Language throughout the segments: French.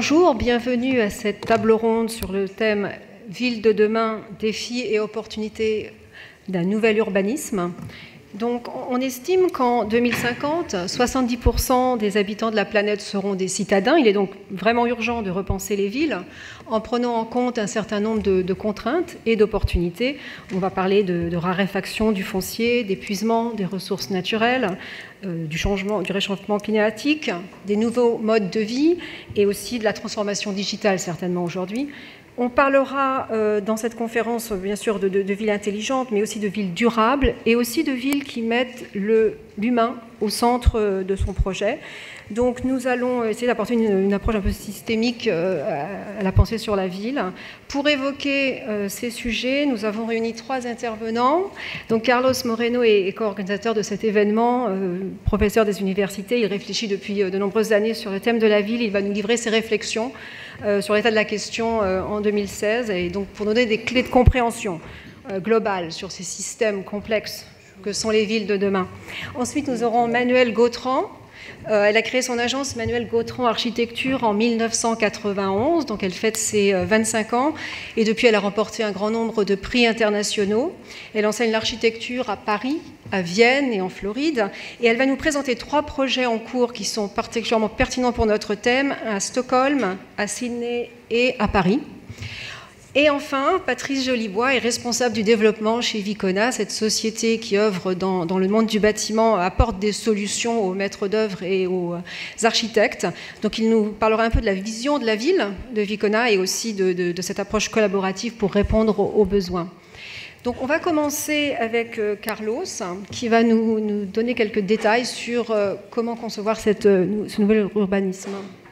Bonjour, bienvenue à cette table ronde sur le thème « Ville de demain, défis et opportunités d'un nouvel urbanisme ». Donc, on estime qu'en 2050, 70% des habitants de la planète seront des citadins. Il est donc vraiment urgent de repenser les villes en prenant en compte un certain nombre de contraintes et d'opportunités. On va parler de raréfaction du foncier, d'épuisement des ressources naturelles, du réchauffement climatique, des nouveaux modes de vie et aussi de la transformation digitale certainement aujourd'hui. On parlera dans cette conférence, bien sûr, de villes intelligentes, mais aussi de villes durables et aussi de villes qui mettent l'humain au centre de son projet. Donc nous allons essayer d'apporter une approche un peu systémique à la pensée sur la ville. Pour évoquer ces sujets, nous avons réuni 3 intervenants. Donc Carlos Moreno est co-organisateur de cet événement, professeur des universités. Il réfléchit depuis de nombreuses années sur le thème de la ville. Il va nous livrer ses réflexions sur l'état de la question en 2016, et donc pour nous donner des clés de compréhension globale sur ces systèmes complexes que sont les villes de demain. Ensuite, nous aurons Manuelle Gautran. Elle a créé son agence Manuelle Gautran Architecture en 1991, donc elle fête ses 25 ans, et depuis elle a remporté un grand nombre de prix internationaux. Elle enseigne l'architecture à Paris, à Vienne et en Floride, et elle va nous présenter 3 projets en cours qui sont particulièrement pertinents pour notre thème, à Stockholm, à Sydney et à Paris. Et enfin, Patrice Jolibois est responsable du développement chez Vicona, cette société qui œuvre dans le monde du bâtiment, apporte des solutions aux maîtres d'œuvre et aux architectes. Donc il nous parlera un peu de la vision de la ville de Vicona et aussi de cette approche collaborative pour répondre aux besoins. Donc on va commencer avec Carlos, qui va nous donner quelques détails sur comment concevoir ce nouvel urbanisme.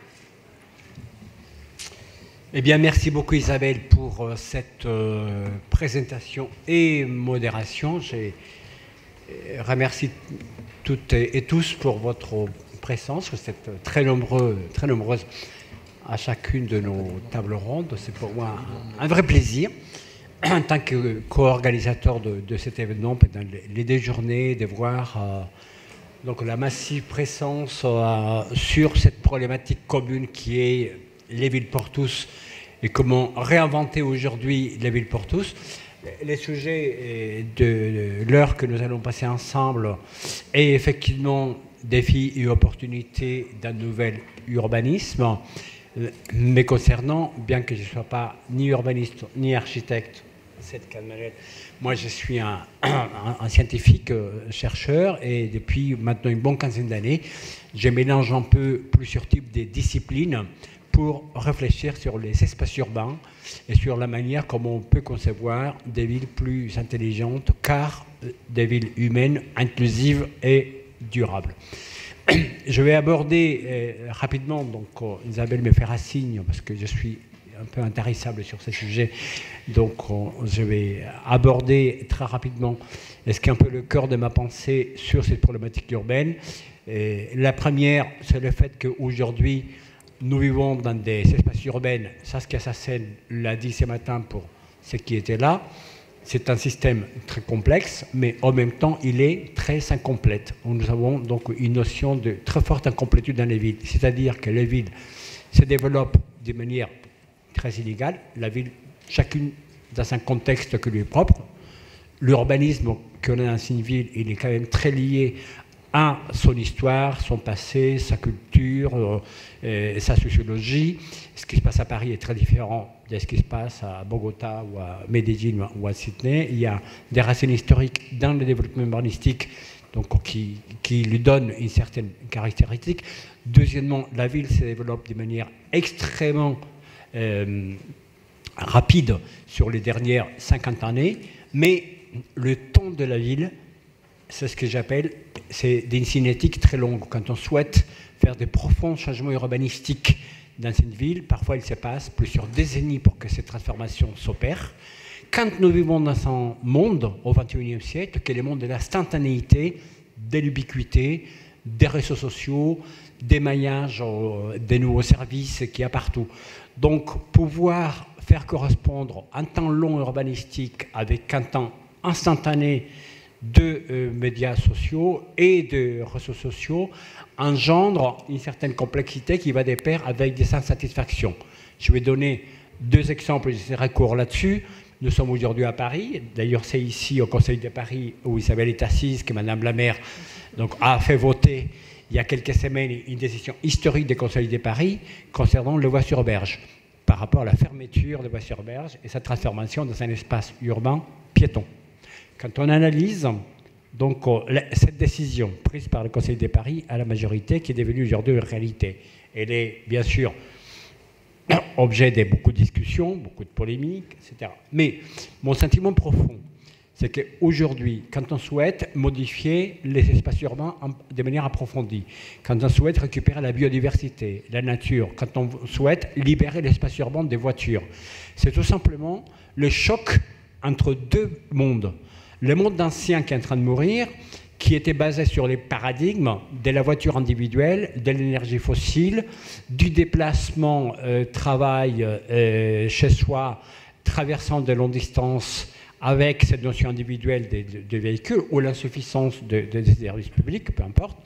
Eh bien, merci beaucoup Isabelle pour cette présentation et modération. Je remercie toutes et tous pour votre présence. Vous êtes très nombreuses à chacune de nos tables rondes. C'est pour moi un vrai plaisir, en tant que co-organisateur de cet événement, pendant les 2 journées, de voir donc la massive présence sur cette problématique commune qui est les villes pour tous et comment réinventer aujourd'hui les villes pour tous. Les sujets de l'heure que nous allons passer ensemble est effectivement défis et opportunités d'un nouvel urbanisme, mais concernant, bien que je ne sois pas ni urbaniste ni architecte, moi je suis un scientifique chercheur, et depuis maintenant une bonne quinzaine d'années, je mélange un peu plusieurs types de disciplines pour réfléchir sur les espaces urbains et sur la manière comment on peut concevoir des villes plus intelligentes, car des villes humaines, inclusives et durables. Je vais aborder rapidement, donc Isabelle me fera signe parce que je suis un peu intarissable sur ce sujet, donc je vais aborder très rapidement ce qui est un peu le cœur de ma pensée sur cette problématique urbaine. La première, c'est le fait qu'aujourd'hui, nous vivons dans des espaces urbains. Saskia Sassen l'a dit ce matin pour ceux qui étaient là. C'est un système très complexe, mais en même temps, il est très incomplète. Nous avons donc une notion de très forte incomplétude dans les villes. C'est-à-dire que les villes se développent de manière très inégale. La ville, chacune dans un contexte qui lui est propre. L'urbanisme qu'on a dans une ville, il est quand même très lié à son histoire, son passé, sa culture, sa sociologie. Ce qui se passe à Paris est très différent de ce qui se passe à Bogota ou à Medellín ou à Sydney. Il y a des racines historiques dans le développement urbanistique, donc, qui lui donnent une certaine caractéristique. Deuxièmement, la ville se développe de manière extrêmement rapide sur les dernières 50 années, mais le temps de la ville, c'est ce que j'appelle, c'est une cinétique très longue. Quand on souhaite faire de profonds changements urbanistiques dans une ville, parfois il se passe plusieurs décennies pour que cette transformation s'opère. Quand nous vivons dans un monde au XXIe siècle, qui est le monde de l'instantanéité, de l'ubiquité, des réseaux sociaux, des maillages, des nouveaux services qu'il y a partout. Donc, pouvoir faire correspondre un temps long urbanistique avec un temps instantané de médias sociaux et de réseaux sociaux engendre une certaine complexité qui va de pair avec des insatisfactions. Je vais donner 2 exemples, je serai court là-dessus. Nous sommes aujourd'hui à Paris, d'ailleurs c'est ici au Conseil de Paris où Isabelle est assise que Madame la maire donc, a fait voter il y a quelques semaines une décision historique du Conseil de Paris concernant le Bois-sur-Berge par rapport à la fermeture de Bois-sur-Berge et sa transformation dans un espace urbain piéton. Quand on analyse donc, cette décision prise par le Conseil de Paris à la majorité qui est devenue aujourd'hui une réalité, elle est bien sûr objet de beaucoup de discussions, beaucoup de polémiques, etc. Mais mon sentiment profond, c'est qu'aujourd'hui, quand on souhaite modifier les espaces urbains de manière approfondie, quand on souhaite récupérer la biodiversité, la nature, quand on souhaite libérer l'espace urbain des voitures, c'est tout simplement le choc entre 2 mondes. Le monde ancien qui est en train de mourir, qui était basé sur les paradigmes de la voiture individuelle, de l'énergie fossile, du déplacement travail chez soi, traversant de longues distances avec cette notion individuelle des véhicules ou l'insuffisance des services publics, peu importe,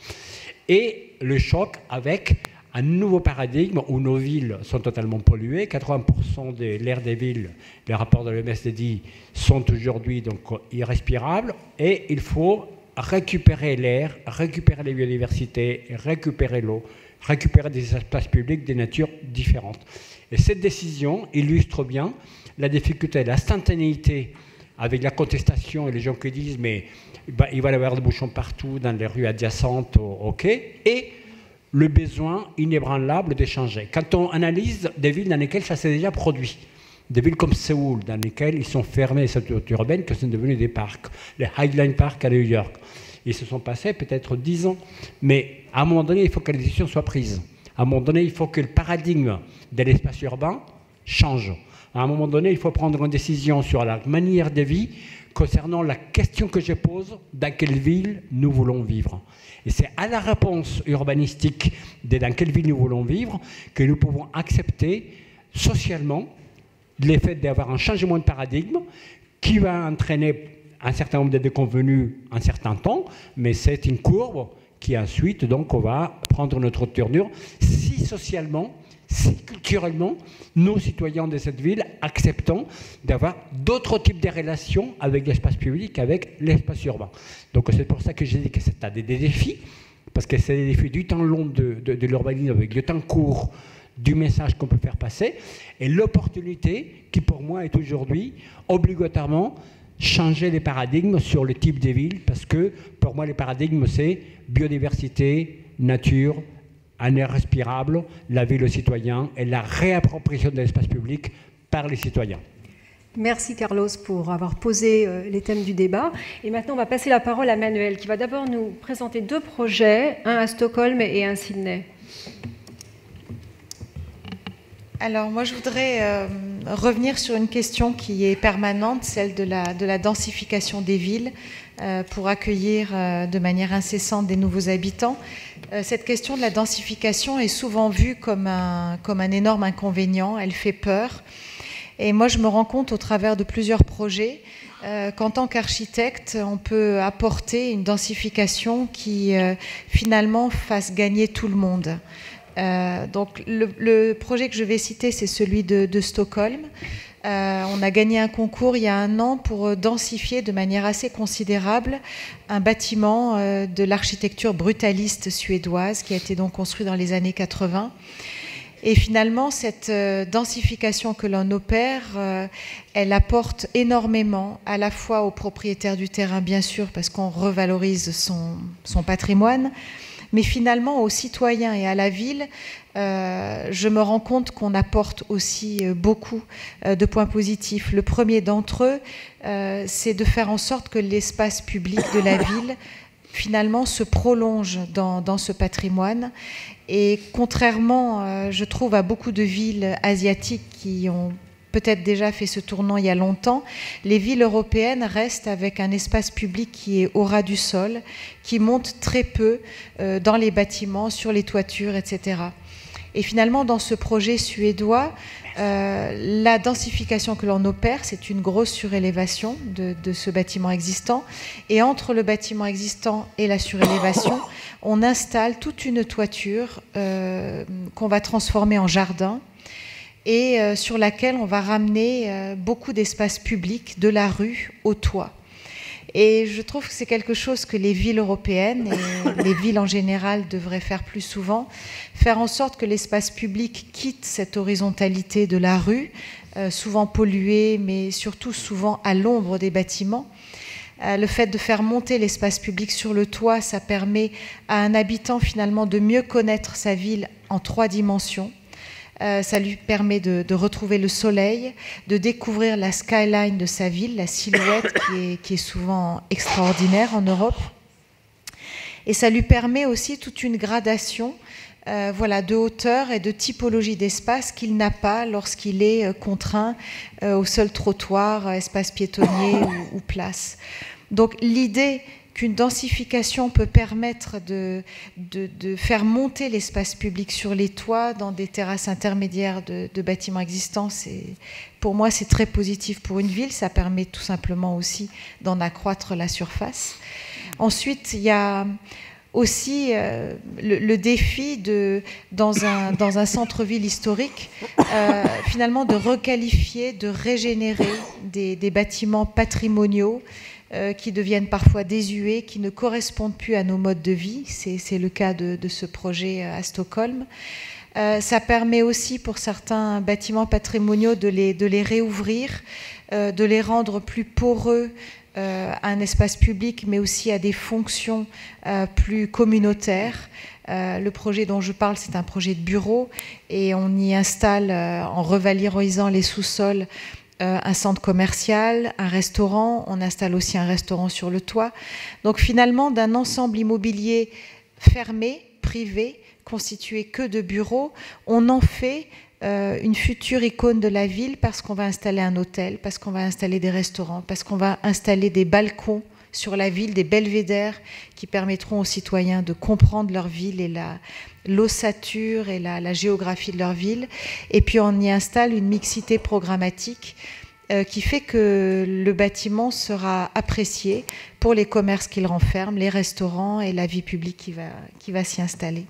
et le choc avec un nouveau paradigme où nos villes sont totalement polluées, 80% de l'air des villes, les rapports de l'OMS dit, sont aujourd'hui donc irrespirables, et il faut récupérer l'air, récupérer la biodiversité, récupérer l'eau, récupérer des espaces publics de nature différentes. Et cette décision illustre bien la difficulté, l'instantanéité avec la contestation et les gens qui disent mais il va y avoir des bouchons partout dans les rues adjacentes au quai, et le besoin inébranlable de changer. Quand on analyse des villes dans lesquelles ça s'est déjà produit, des villes comme Séoul, dans lesquelles ils sont fermés les structures urbaines, qui sont devenus des parcs, les Highline Park à New York, ils se sont passés peut-être 10 ans, mais à un moment donné, il faut que les décisions soient prises. À un moment donné, il faut que le paradigme de l'espace urbain change. À un moment donné, il faut prendre une décision sur la manière de vie concernant la question que je pose, dans quelle ville nous voulons vivre. Et c'est à la réponse urbanistique de dans quelle ville nous voulons vivre que nous pouvons accepter socialement l'effet d'avoir un changement de paradigme qui va entraîner un certain nombre de déconvenus un certain temps, mais c'est une courbe qui ensuite, donc, on va prendre notre tournure si socialement, si culturellement, nos citoyens de cette ville acceptent d'avoir d'autres types de relations avec l'espace public, avec l'espace urbain. Donc c'est pour ça que j'ai dit que c'est des défis, parce que c'est des défis du temps long de l'urbanisme, avec du temps court, du message qu'on peut faire passer, et l'opportunité qui pour moi est aujourd'hui obligatoirement changer les paradigmes sur le type des villes, parce que pour moi les paradigmes c'est biodiversité, nature, un air respirable, la ville aux citoyens et la réappropriation de l'espace public par les citoyens. Merci Carlos pour avoir posé les thèmes du débat. Et maintenant, on va passer la parole à Manuel, qui va d'abord nous présenter 2 projets, un à Stockholm et un à Sydney. Alors moi, je voudrais revenir sur une question qui est permanente, celle de la densification des villes pour accueillir de manière incessante des nouveaux habitants. Cette question de la densification est souvent vue comme un énorme inconvénient, elle fait peur. Et moi, je me rends compte au travers de plusieurs projets qu'en tant qu'architecte, on peut apporter une densification qui finalement fasse gagner tout le monde. Donc le projet que je vais citer, c'est celui de Stockholm. On a gagné un concours il y a 1 an pour densifier de manière assez considérable un bâtiment de l'architecture brutaliste suédoise qui a été donc construit dans les années 80. Et finalement, cette densification que l'on opère, elle apporte énormément à la fois aux propriétaires du terrain, bien sûr, parce qu'on revalorise son patrimoine, mais finalement aux citoyens et à la ville, je me rends compte qu'on apporte aussi beaucoup de points positifs. Le premier d'entre eux, c'est de faire en sorte que l'espace public de la ville finalement se prolonge dans ce patrimoine. Et contrairement, je trouve, à beaucoup de villes asiatiques qui ont peut-être déjà fait ce tournant il y a longtemps, les villes européennes restent avec un espace public qui est au ras du sol, qui monte très peu dans les bâtiments, sur les toitures, etc. Et finalement, dans ce projet suédois, la densification que l'on opère, c'est une grosse surélévation de ce bâtiment existant. Et entre le bâtiment existant et la surélévation, on installe toute une toiture qu'on va transformer en jardin et sur laquelle on va ramener beaucoup d'espaces publics de la rue au toit. Et je trouve que c'est quelque chose que les villes européennes et les villes en général devraient faire plus souvent, faire en sorte que l'espace public quitte cette horizontalité de la rue, souvent polluée, mais surtout souvent à l'ombre des bâtiments. Le fait de faire monter l'espace public sur le toit, ça permet à un habitant finalement de mieux connaître sa ville en 3 dimensions. Ça lui permet de retrouver le soleil, de découvrir la skyline de sa ville, la silhouette qui est souvent extraordinaire en Europe. Et ça lui permet aussi toute une gradation de hauteur et de typologie d'espace qu'il n'a pas lorsqu'il est contraint au seul trottoir, espace piétonnier ou place. Donc l'idée qu'une densification peut permettre de faire monter l'espace public sur les toits dans des terrasses intermédiaires de bâtiments existants, pour moi c'est très positif pour une ville, ça permet tout simplement aussi d'en accroître la surface. Ensuite, il y a aussi le défi dans un centre-ville historique, finalement de requalifier, de régénérer des bâtiments patrimoniaux qui deviennent parfois désuets, qui ne correspondent plus à nos modes de vie. C'est le cas de ce projet à Stockholm. Ça permet aussi pour certains bâtiments patrimoniaux de les réouvrir, de les rendre plus poreux à un espace public, mais aussi à des fonctions plus communautaires. Le projet dont je parle, c'est un projet de bureau et on y installe, en revalorisant les sous-sols, un centre commercial, un restaurant. On installe aussi un restaurant sur le toit. Donc finalement, d'un ensemble immobilier fermé, privé, constitué que de bureaux, on en fait une future icône de la ville parce qu'on va installer un hôtel, parce qu'on va installer des restaurants, parce qu'on va installer des balcons sur la ville, des belvédères qui permettront aux citoyens de comprendre leur ville et l'ossature et la géographie de leur ville. Et puis on y installe une mixité programmatique qui fait que le bâtiment sera apprécié pour les commerces qu'il renferme, les restaurants et la vie publique qui va s'y installer.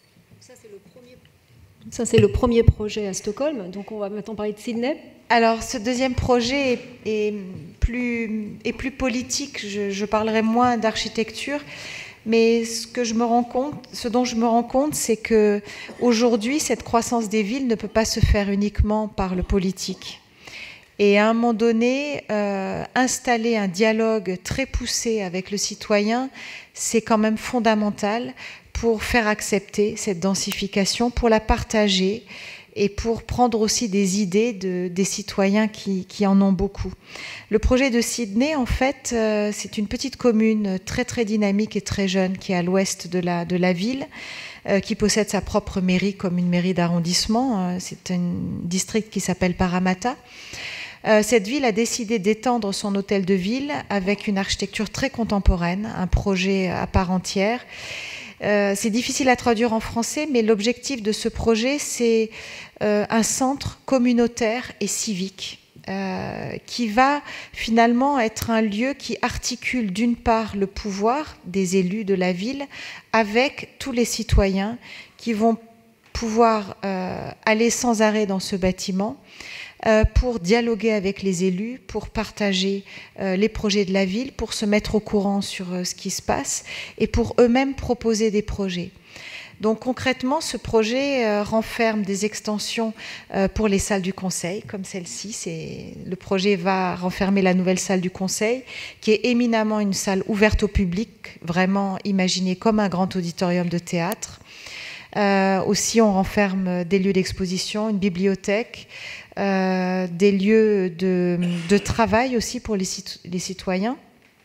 Ça, c'est le premier projet à Stockholm. Donc on va maintenant parler de Sydney. Alors, ce deuxième projet est plus politique. Je parlerai moins d'architecture, mais ce dont je me rends compte, c'est que aujourd'hui, cette croissance des villes ne peut pas se faire uniquement par le politique. Et à un moment donné, installer un dialogue très poussé avec le citoyen, c'est quand même fondamental pour faire accepter cette densification, pour la partager et pour prendre aussi des idées des citoyens qui en ont beaucoup. Le projet de Sydney, en fait, c'est une petite commune très très dynamique et très jeune qui est à l'ouest de la ville, qui possède sa propre mairie comme une mairie d'arrondissement. C'est un district qui s'appelle Parramatta. Cette ville a décidé d'étendre son hôtel de ville avec une architecture très contemporaine, un projet à part entière. C'est difficile à traduire en français, mais l'objectif de ce projet, c'est un centre communautaire et civique qui va finalement être un lieu qui articule d'une part le pouvoir des élus de la ville avec tous les citoyens qui vont pouvoir aller sans arrêt dans ce bâtiment pour dialoguer avec les élus, pour partager les projets de la ville, pour se mettre au courant sur ce qui se passe et pour eux-mêmes proposer des projets. Donc concrètement, ce projet renferme des extensions pour les salles du conseil, comme celle-ci. Le projet va renfermer la nouvelle salle du conseil, qui est éminemment une salle ouverte au public, vraiment imaginée comme un grand auditorium de théâtre. Aussi, on renferme des lieux d'exposition, une bibliothèque, des lieux de travail aussi pour les citoyens.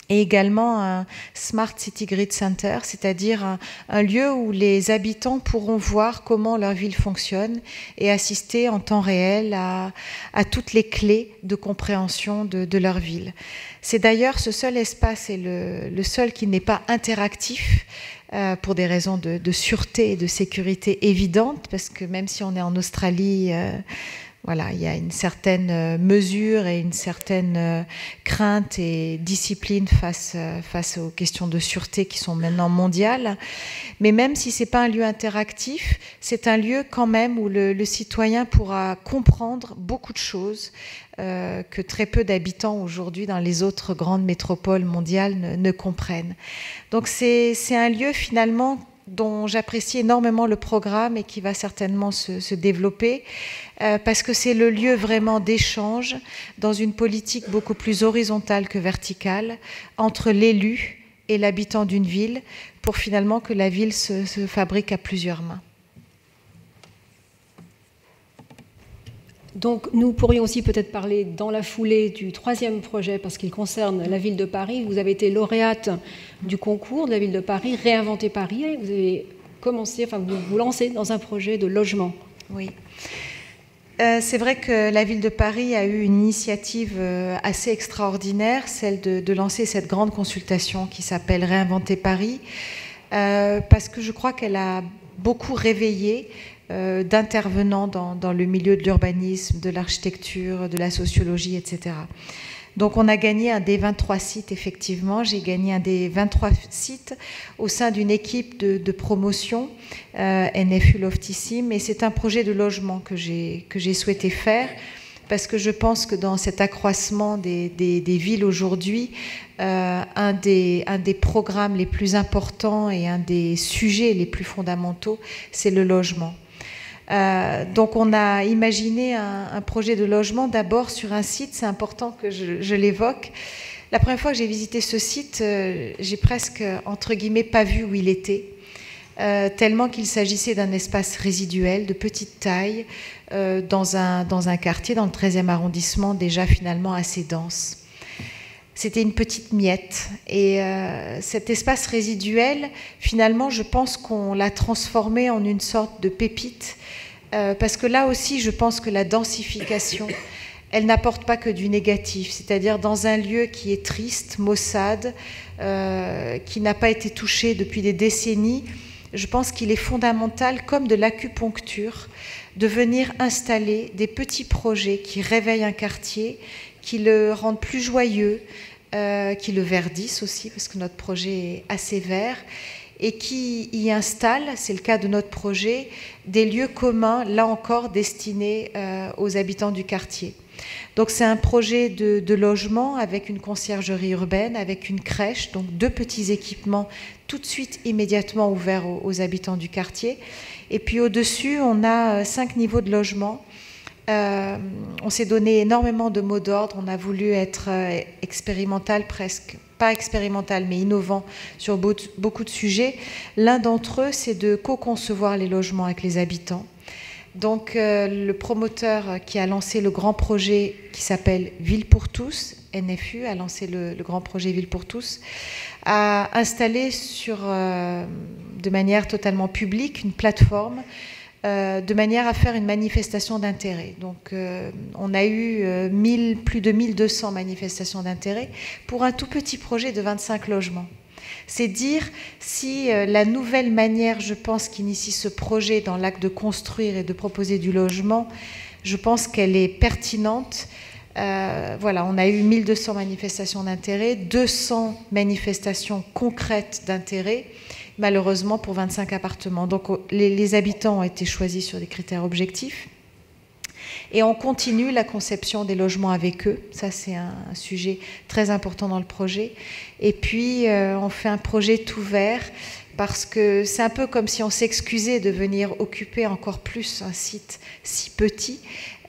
et également un Smart City Grid Center, c'est-à-dire un lieu où les habitants pourront voir comment leur ville fonctionne et assister en temps réel à toutes les clés de compréhension de leur ville. C'est d'ailleurs ce seul espace et le seul qui n'est pas interactif, pour des raisons de sûreté et de sécurité évidentes, parce que même si on est en Australie, voilà, il y a une certaine mesure et une certaine crainte et discipline face aux questions de sûreté qui sont maintenant mondiales. Mais même si ce n'est pas un lieu interactif, c'est un lieu quand même où le citoyen pourra comprendre beaucoup de choses que très peu d'habitants aujourd'hui dans les autres grandes métropoles mondiales ne comprennent. Donc c'est un lieu finalement dont j'apprécie énormément le programme et qui va certainement se développer, parce que c'est le lieu vraiment d'échange dans une politique beaucoup plus horizontale que verticale entre l'élu et l'habitant d'une ville, pour finalement que la ville se fabrique à plusieurs mains. Donc nous pourrions aussi peut-être parler dans la foulée du troisième projet, parce qu'il concerne la ville de Paris. Vous avez été lauréate du concours de la ville de Paris, Réinventer Paris, et vous avez commencé, enfin vous vous lancez dans un projet de logement. Oui. C'est vrai que la ville de Paris a eu une initiative assez extraordinaire, celle de lancer cette grande consultation qui s'appelle Réinventer Paris, parce que je crois qu'elle a beaucoup réveillé d'intervenants dans le milieu de l'urbanisme, de l'architecture, de la sociologie, etc. Donc on a gagné un des 23 sites, effectivement. J'ai gagné un des 23 sites au sein d'une équipe de promotion, NFU Loftissime, et c'est un projet de logement que j'ai souhaité faire, parce que je pense que dans cet accroissement des villes aujourd'hui, un des programmes les plus importants et un des sujets les plus fondamentaux, c'est le logement. Donc on a imaginé un projet de logement d'abord sur un site, c'est important que je l'évoque. La première fois que j'ai visité ce site, j'ai presque, entre guillemets, pas vu où il était, tellement qu'il s'agissait d'un espace résiduel de petite taille, dans un quartier, dans le 13e arrondissement, déjà finalement assez dense. C'était une petite miette. Et cet espace résiduel, finalement, je pense qu'on l'a transformé en une sorte de pépite, parce que là aussi, je pense que la densification, elle n'apporte pas que du négatif. C'est-à-dire dans un lieu qui est triste, maussade, qui n'a pas été touché depuis des décennies, je pense qu'il est fondamental, comme de l'acupuncture, de venir installer des petits projets qui réveillent un quartier, qui le rendent plus joyeux, qui le verdissent aussi, parce que notre projet est assez vert, et qui y installe, c'est le cas de notre projet, des lieux communs, là encore destinés aux habitants du quartier. Donc c'est un projet de logement avec une conciergerie urbaine, avec une crèche, donc 2 petits équipements tout de suite immédiatement ouverts aux habitants du quartier. Et puis au-dessus, on a 5 niveaux de logement. On s'est donné énormément de mots d'ordre, on a voulu être expérimental, presque pas expérimental mais innovant sur beaucoup de sujets. L'un d'entre eux, c'est de co-concevoir les logements avec les habitants. Donc le promoteur qui a lancé le grand projet qui s'appelle Ville pour tous, NFU a lancé le grand projet Ville pour tous, a installé de manière totalement publique une plateforme de manière à faire une manifestation d'intérêt. Donc on a eu plus de 1200 manifestations d'intérêt pour un tout petit projet de 25 logements. C'est dire si la nouvelle manière, je pense, qu'initie ce projet dans l'acte de construire et de proposer du logement, je pense qu'elle est pertinente. Voilà, on a eu 1200 manifestations d'intérêt, 200 manifestations concrètes d'intérêt, malheureusement pour 25 appartements. Donc les habitants ont été choisis sur des critères objectifs. Et on continue la conception des logements avec eux. Ça, c'est un sujet très important dans le projet. Et puis, on fait un projet tout vert parce que c'est un peu comme si on s'excusait de venir occuper encore plus un site si petit.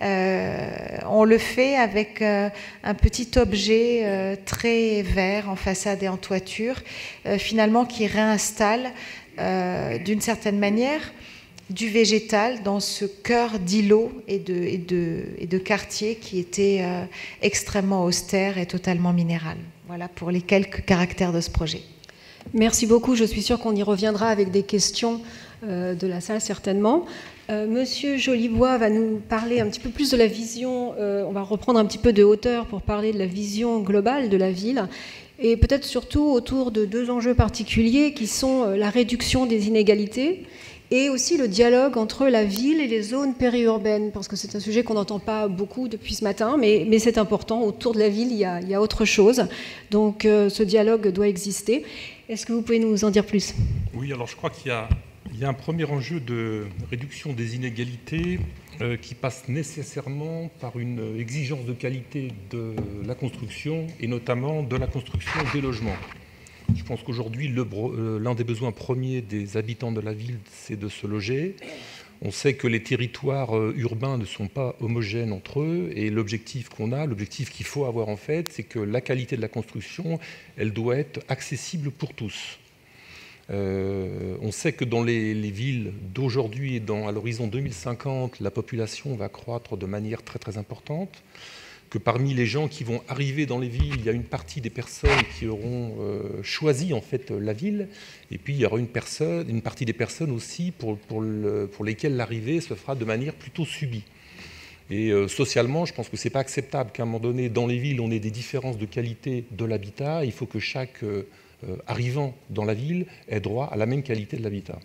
On le fait avec un petit objet très vert en façade et en toiture, finalement qui réinstalle d'une certaine manière du végétal dans ce cœur d'îlot et de quartier qui était extrêmement austère et totalement minéral. Voilà pour les quelques caractères de ce projet. Merci beaucoup. Je suis sûre qu'on y reviendra avec des questions de la salle, certainement. Monsieur Jolibois va nous parler un petit peu plus de la vision. On va reprendre un petit peu de hauteur pour parler de la vision globale de la ville. Et peut-être surtout autour de deux enjeux particuliers qui sont la réduction des inégalités et aussi le dialogue entre la ville et les zones périurbaines, parce que c'est un sujet qu'on n'entend pas beaucoup depuis ce matin, mais c'est important. Autour de la ville, il y a autre chose. Donc ce dialogue doit exister. Est-ce que vous pouvez nous en dire plus? Oui, alors je crois qu'il y a un premier enjeu de réduction des inégalités qui passe nécessairement par une exigence de qualité de la construction et notamment de la construction des logements. Je pense qu'aujourd'hui, l'un des besoins premiers des habitants de la ville, c'est de se loger. On sait que les territoires urbains ne sont pas homogènes entre eux et l'objectif qu'il faut avoir en fait, c'est que la qualité de la construction, elle doit être accessible pour tous. On sait que dans les villes d'aujourd'hui et à l'horizon 2050, la population va croître de manière très très importante, que parmi les gens qui vont arriver dans les villes, il y a une partie des personnes qui auront choisi en fait la ville, et puis il y aura une partie des personnes aussi pour lesquelles l'arrivée se fera de manière plutôt subie. Et socialement, je pense que c'est pas acceptable qu'à un moment donné, dans les villes, on ait des différences de qualité de l'habitat. Il faut que chaque arrivant dans la ville ait droit à la même qualité de l'habitat.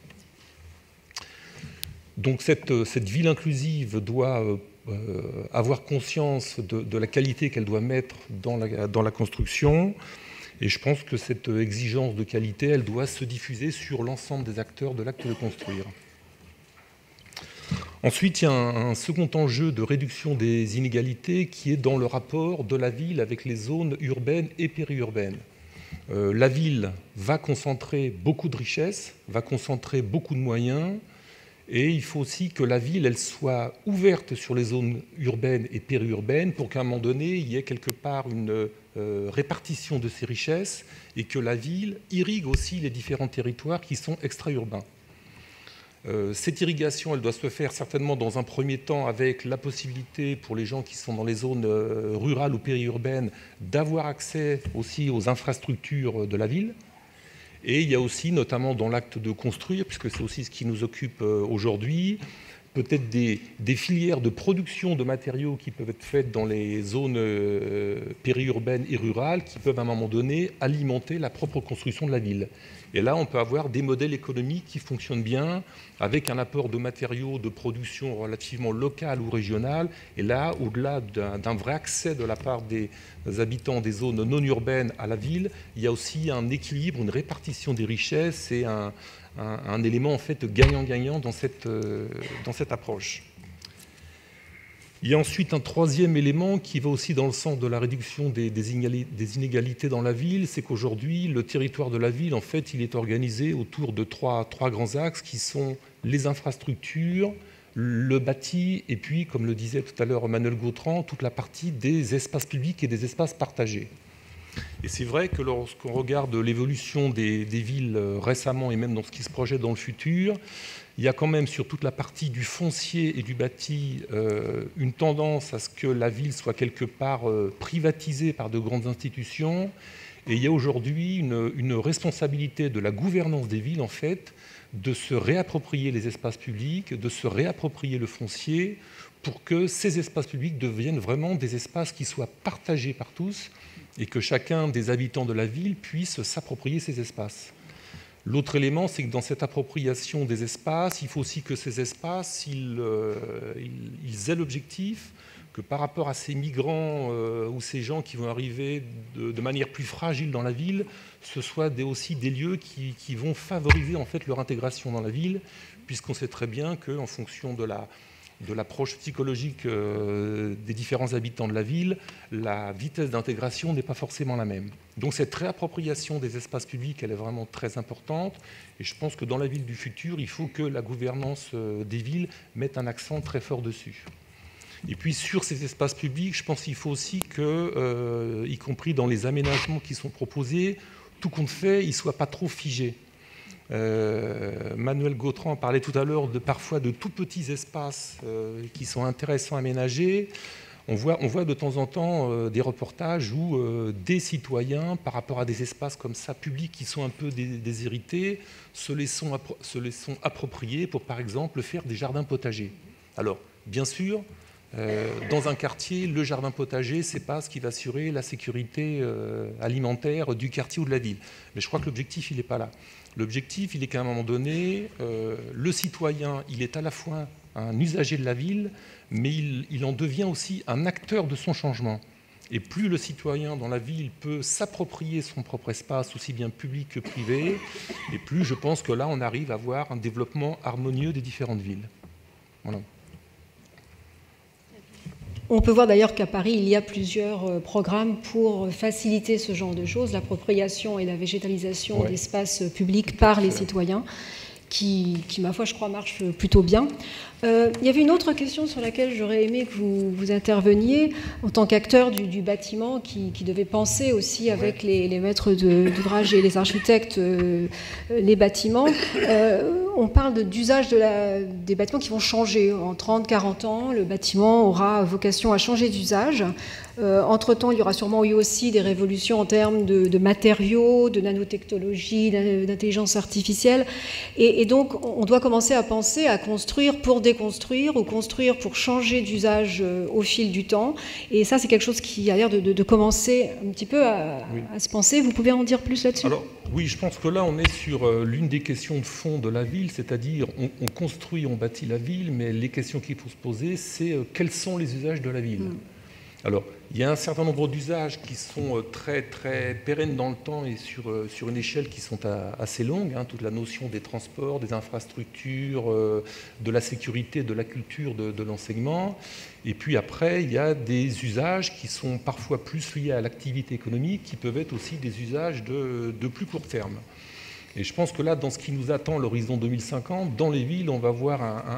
Donc cette ville inclusive doit avoir conscience de la qualité qu'elle doit mettre dans la construction. Et je pense que cette exigence de qualité, elle doit se diffuser sur l'ensemble des acteurs de l'acte de construire. Ensuite, il y a un second enjeu de réduction des inégalités qui est dans le rapport de la ville avec les zones urbaines et périurbaines. La ville va concentrer beaucoup de richesses, va concentrer beaucoup de moyens, et il faut aussi que la ville elle soit ouverte sur les zones urbaines et périurbaines pour qu'à un moment donné, il y ait quelque part une répartition de ces richesses et que la ville irrigue aussi les différents territoires qui sont extra-urbains. Cette irrigation, elle doit se faire certainement dans un premier temps avec la possibilité pour les gens qui sont dans les zones rurales ou périurbaines d'avoir accès aussi aux infrastructures de la ville. Et il y a aussi, notamment dans l'acte de construire, puisque c'est aussi ce qui nous occupe aujourd'hui, peut-être des filières de production de matériaux qui peuvent être faites dans les zones périurbaines et rurales qui peuvent à un moment donné alimenter la propre construction de la ville. Et là, on peut avoir des modèles économiques qui fonctionnent bien, avec un apport de matériaux de production relativement local ou régional. Et là, au-delà d'un vrai accès de la part des habitants des zones non urbaines à la ville, il y a aussi un équilibre, une répartition des richesses et un élément en fait gagnant-gagnant dans cette approche. Il y a ensuite un troisième élément qui va aussi dans le sens de la réduction des inégalités dans la ville, c'est qu'aujourd'hui, le territoire de la ville, en fait, il est organisé autour de trois grands axes qui sont les infrastructures, le bâti et puis, comme le disait tout à l'heure Manuel Gautran, toute la partie des espaces publics et des espaces partagés. Et c'est vrai que lorsqu'on regarde l'évolution des villes récemment et même dans ce qui se projette dans le futur, il y a quand même sur toute la partie du foncier et du bâti une tendance à ce que la ville soit quelque part privatisée par de grandes institutions. Et il y a aujourd'hui une responsabilité de la gouvernance des villes, en fait, de se réapproprier les espaces publics, de se réapproprier le foncier pour que ces espaces publics deviennent vraiment des espaces qui soient partagés par tous et que chacun des habitants de la ville puisse s'approprier ces espaces. L'autre élément, c'est que dans cette appropriation des espaces, il faut aussi que ces espaces, ils aient l'objectif que par rapport à ces migrants ou ces gens qui vont arriver de manière plus fragile dans la ville, ce soient aussi des lieux qui vont favoriser en fait leur intégration dans la ville, puisqu'on sait très bien qu'en fonction de l'approche psychologique des différents habitants de la ville, la vitesse d'intégration n'est pas forcément la même. Donc cette réappropriation des espaces publics, elle est vraiment très importante. Et je pense que dans la ville du futur, il faut que la gouvernance des villes mette un accent très fort dessus. Et puis sur ces espaces publics, je pense qu'il faut aussi que, y compris dans les aménagements qui sont proposés, tout compte fait, ils ne soient pas trop figés. Manuel Gautran parlait tout à l'heure parfois de tout petits espaces qui sont intéressants à aménager. On voit de temps en temps des reportages où des citoyens, par rapport à des espaces comme ça, publics, qui sont un peu déshérités, se les sont appropriés pour, par exemple, faire des jardins potagers. Alors, bien sûr, dans un quartier, le jardin potager, ce n'est pas ce qui va assurer la sécurité alimentaire du quartier ou de la ville. Mais je crois que l'objectif, il n'est pas là. L'objectif, il est qu'à un moment donné, le citoyen, il est à la fois un usager de la ville, mais il en devient aussi un acteur de son changement. Et plus le citoyen dans la ville peut s'approprier son propre espace, aussi bien public que privé, et plus je pense que là, on arrive à avoir un développement harmonieux des différentes villes. Voilà. On peut voir d'ailleurs qu'à Paris, il y a plusieurs programmes pour faciliter ce genre de choses, l'appropriation et la végétalisation d'espaces publics par les citoyens, qui, ma foi, je crois, marche plutôt bien. Il y avait une autre question sur laquelle j'aurais aimé que vous interveniez en tant qu'acteur du bâtiment qui devait penser aussi avec les maîtres d'ouvrage et les architectes les bâtiments. On parle d'usage des bâtiments qui vont changer. En 30-40 ans, le bâtiment aura vocation à changer d'usage. Entre-temps, il y aura sûrement eu aussi des révolutions en termes de matériaux, de nanotechnologie, d'intelligence artificielle. Et donc, on doit commencer à penser à construire pour déconstruire ou construire pour changer d'usage au fil du temps. Et ça, c'est quelque chose qui a l'air de commencer un petit peu à se penser. Vous pouvez en dire plus là-dessus ? Alors, oui, je pense que là, on est sur l'une des questions de fond de la ville, c'est-à-dire on construit, on bâtit la ville, mais les questions qu'il faut se poser, c'est quels sont les usages de la ville ? Alors, il y a un certain nombre d'usages qui sont très, très pérennes dans le temps et sur une échelle qui sont assez longue, hein, toute la notion des transports, des infrastructures, de la sécurité, de la culture, de l'enseignement. Et puis après, il y a des usages qui sont parfois plus liés à l'activité économique, qui peuvent être aussi des usages de plus court terme. Et je pense que là, dans ce qui nous attend à l'horizon 2050, dans les villes, on va voir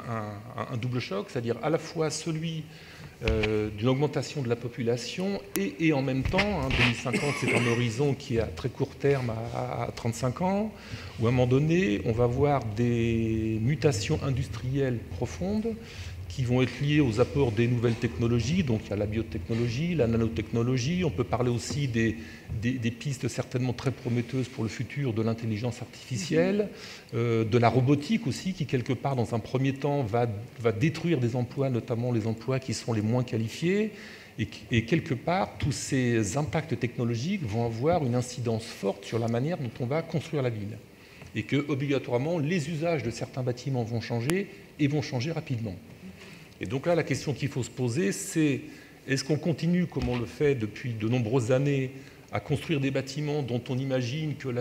un double choc, c'est-à-dire à la fois celui d'une augmentation de la population et en même temps, 2050 c'est un horizon qui est à très court terme, à 35 ans, où à un moment donné on va voir des mutations industrielles profondes qui vont être liées aux apports des nouvelles technologies. Donc il y a la biotechnologie, la nanotechnologie, on peut parler aussi des pistes certainement très prometteuses pour le futur de l'intelligence artificielle, de la robotique aussi, qui quelque part dans un premier temps va détruire des emplois, notamment les emplois qui sont les moins qualifiés, et quelque part tous ces impacts technologiques vont avoir une incidence forte sur la manière dont on va construire la ville, et que obligatoirement les usages de certains bâtiments vont changer et vont changer rapidement. Et donc là, la question qu'il faut se poser, c'est est-ce qu'on continue, comme on le fait depuis de nombreuses années, à construire des bâtiments dont on imagine que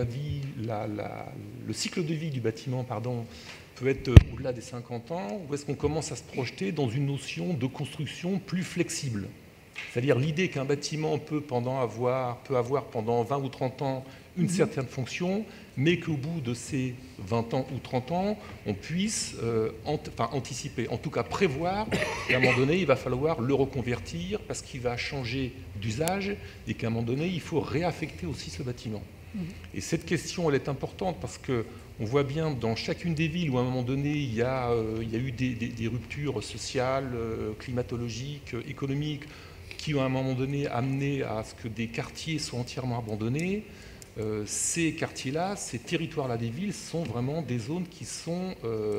le cycle de vie du bâtiment peut être au-delà des 50 ans, ou est-ce qu'on commence à se projeter dans une notion de construction plus flexible ? C'est-à-dire l'idée qu'un bâtiment peut avoir pendant 20 ou 30 ans une certaine fonction, mais qu'au bout de ces 20 ans ou 30 ans, on puisse anticiper, en tout cas prévoir qu'à un moment donné, il va falloir le reconvertir parce qu'il va changer d'usage et qu'à un moment donné, il faut réaffecter aussi ce bâtiment. Et cette question, elle est importante parce qu'on voit bien dans chacune des villes où à un moment donné, il y a eu des ruptures sociales, climatologiques, économiques, qui ont à un moment donné amené à ce que des quartiers soient entièrement abandonnés. Ces quartiers-là, ces territoires-là des villes sont vraiment des zones qui sont,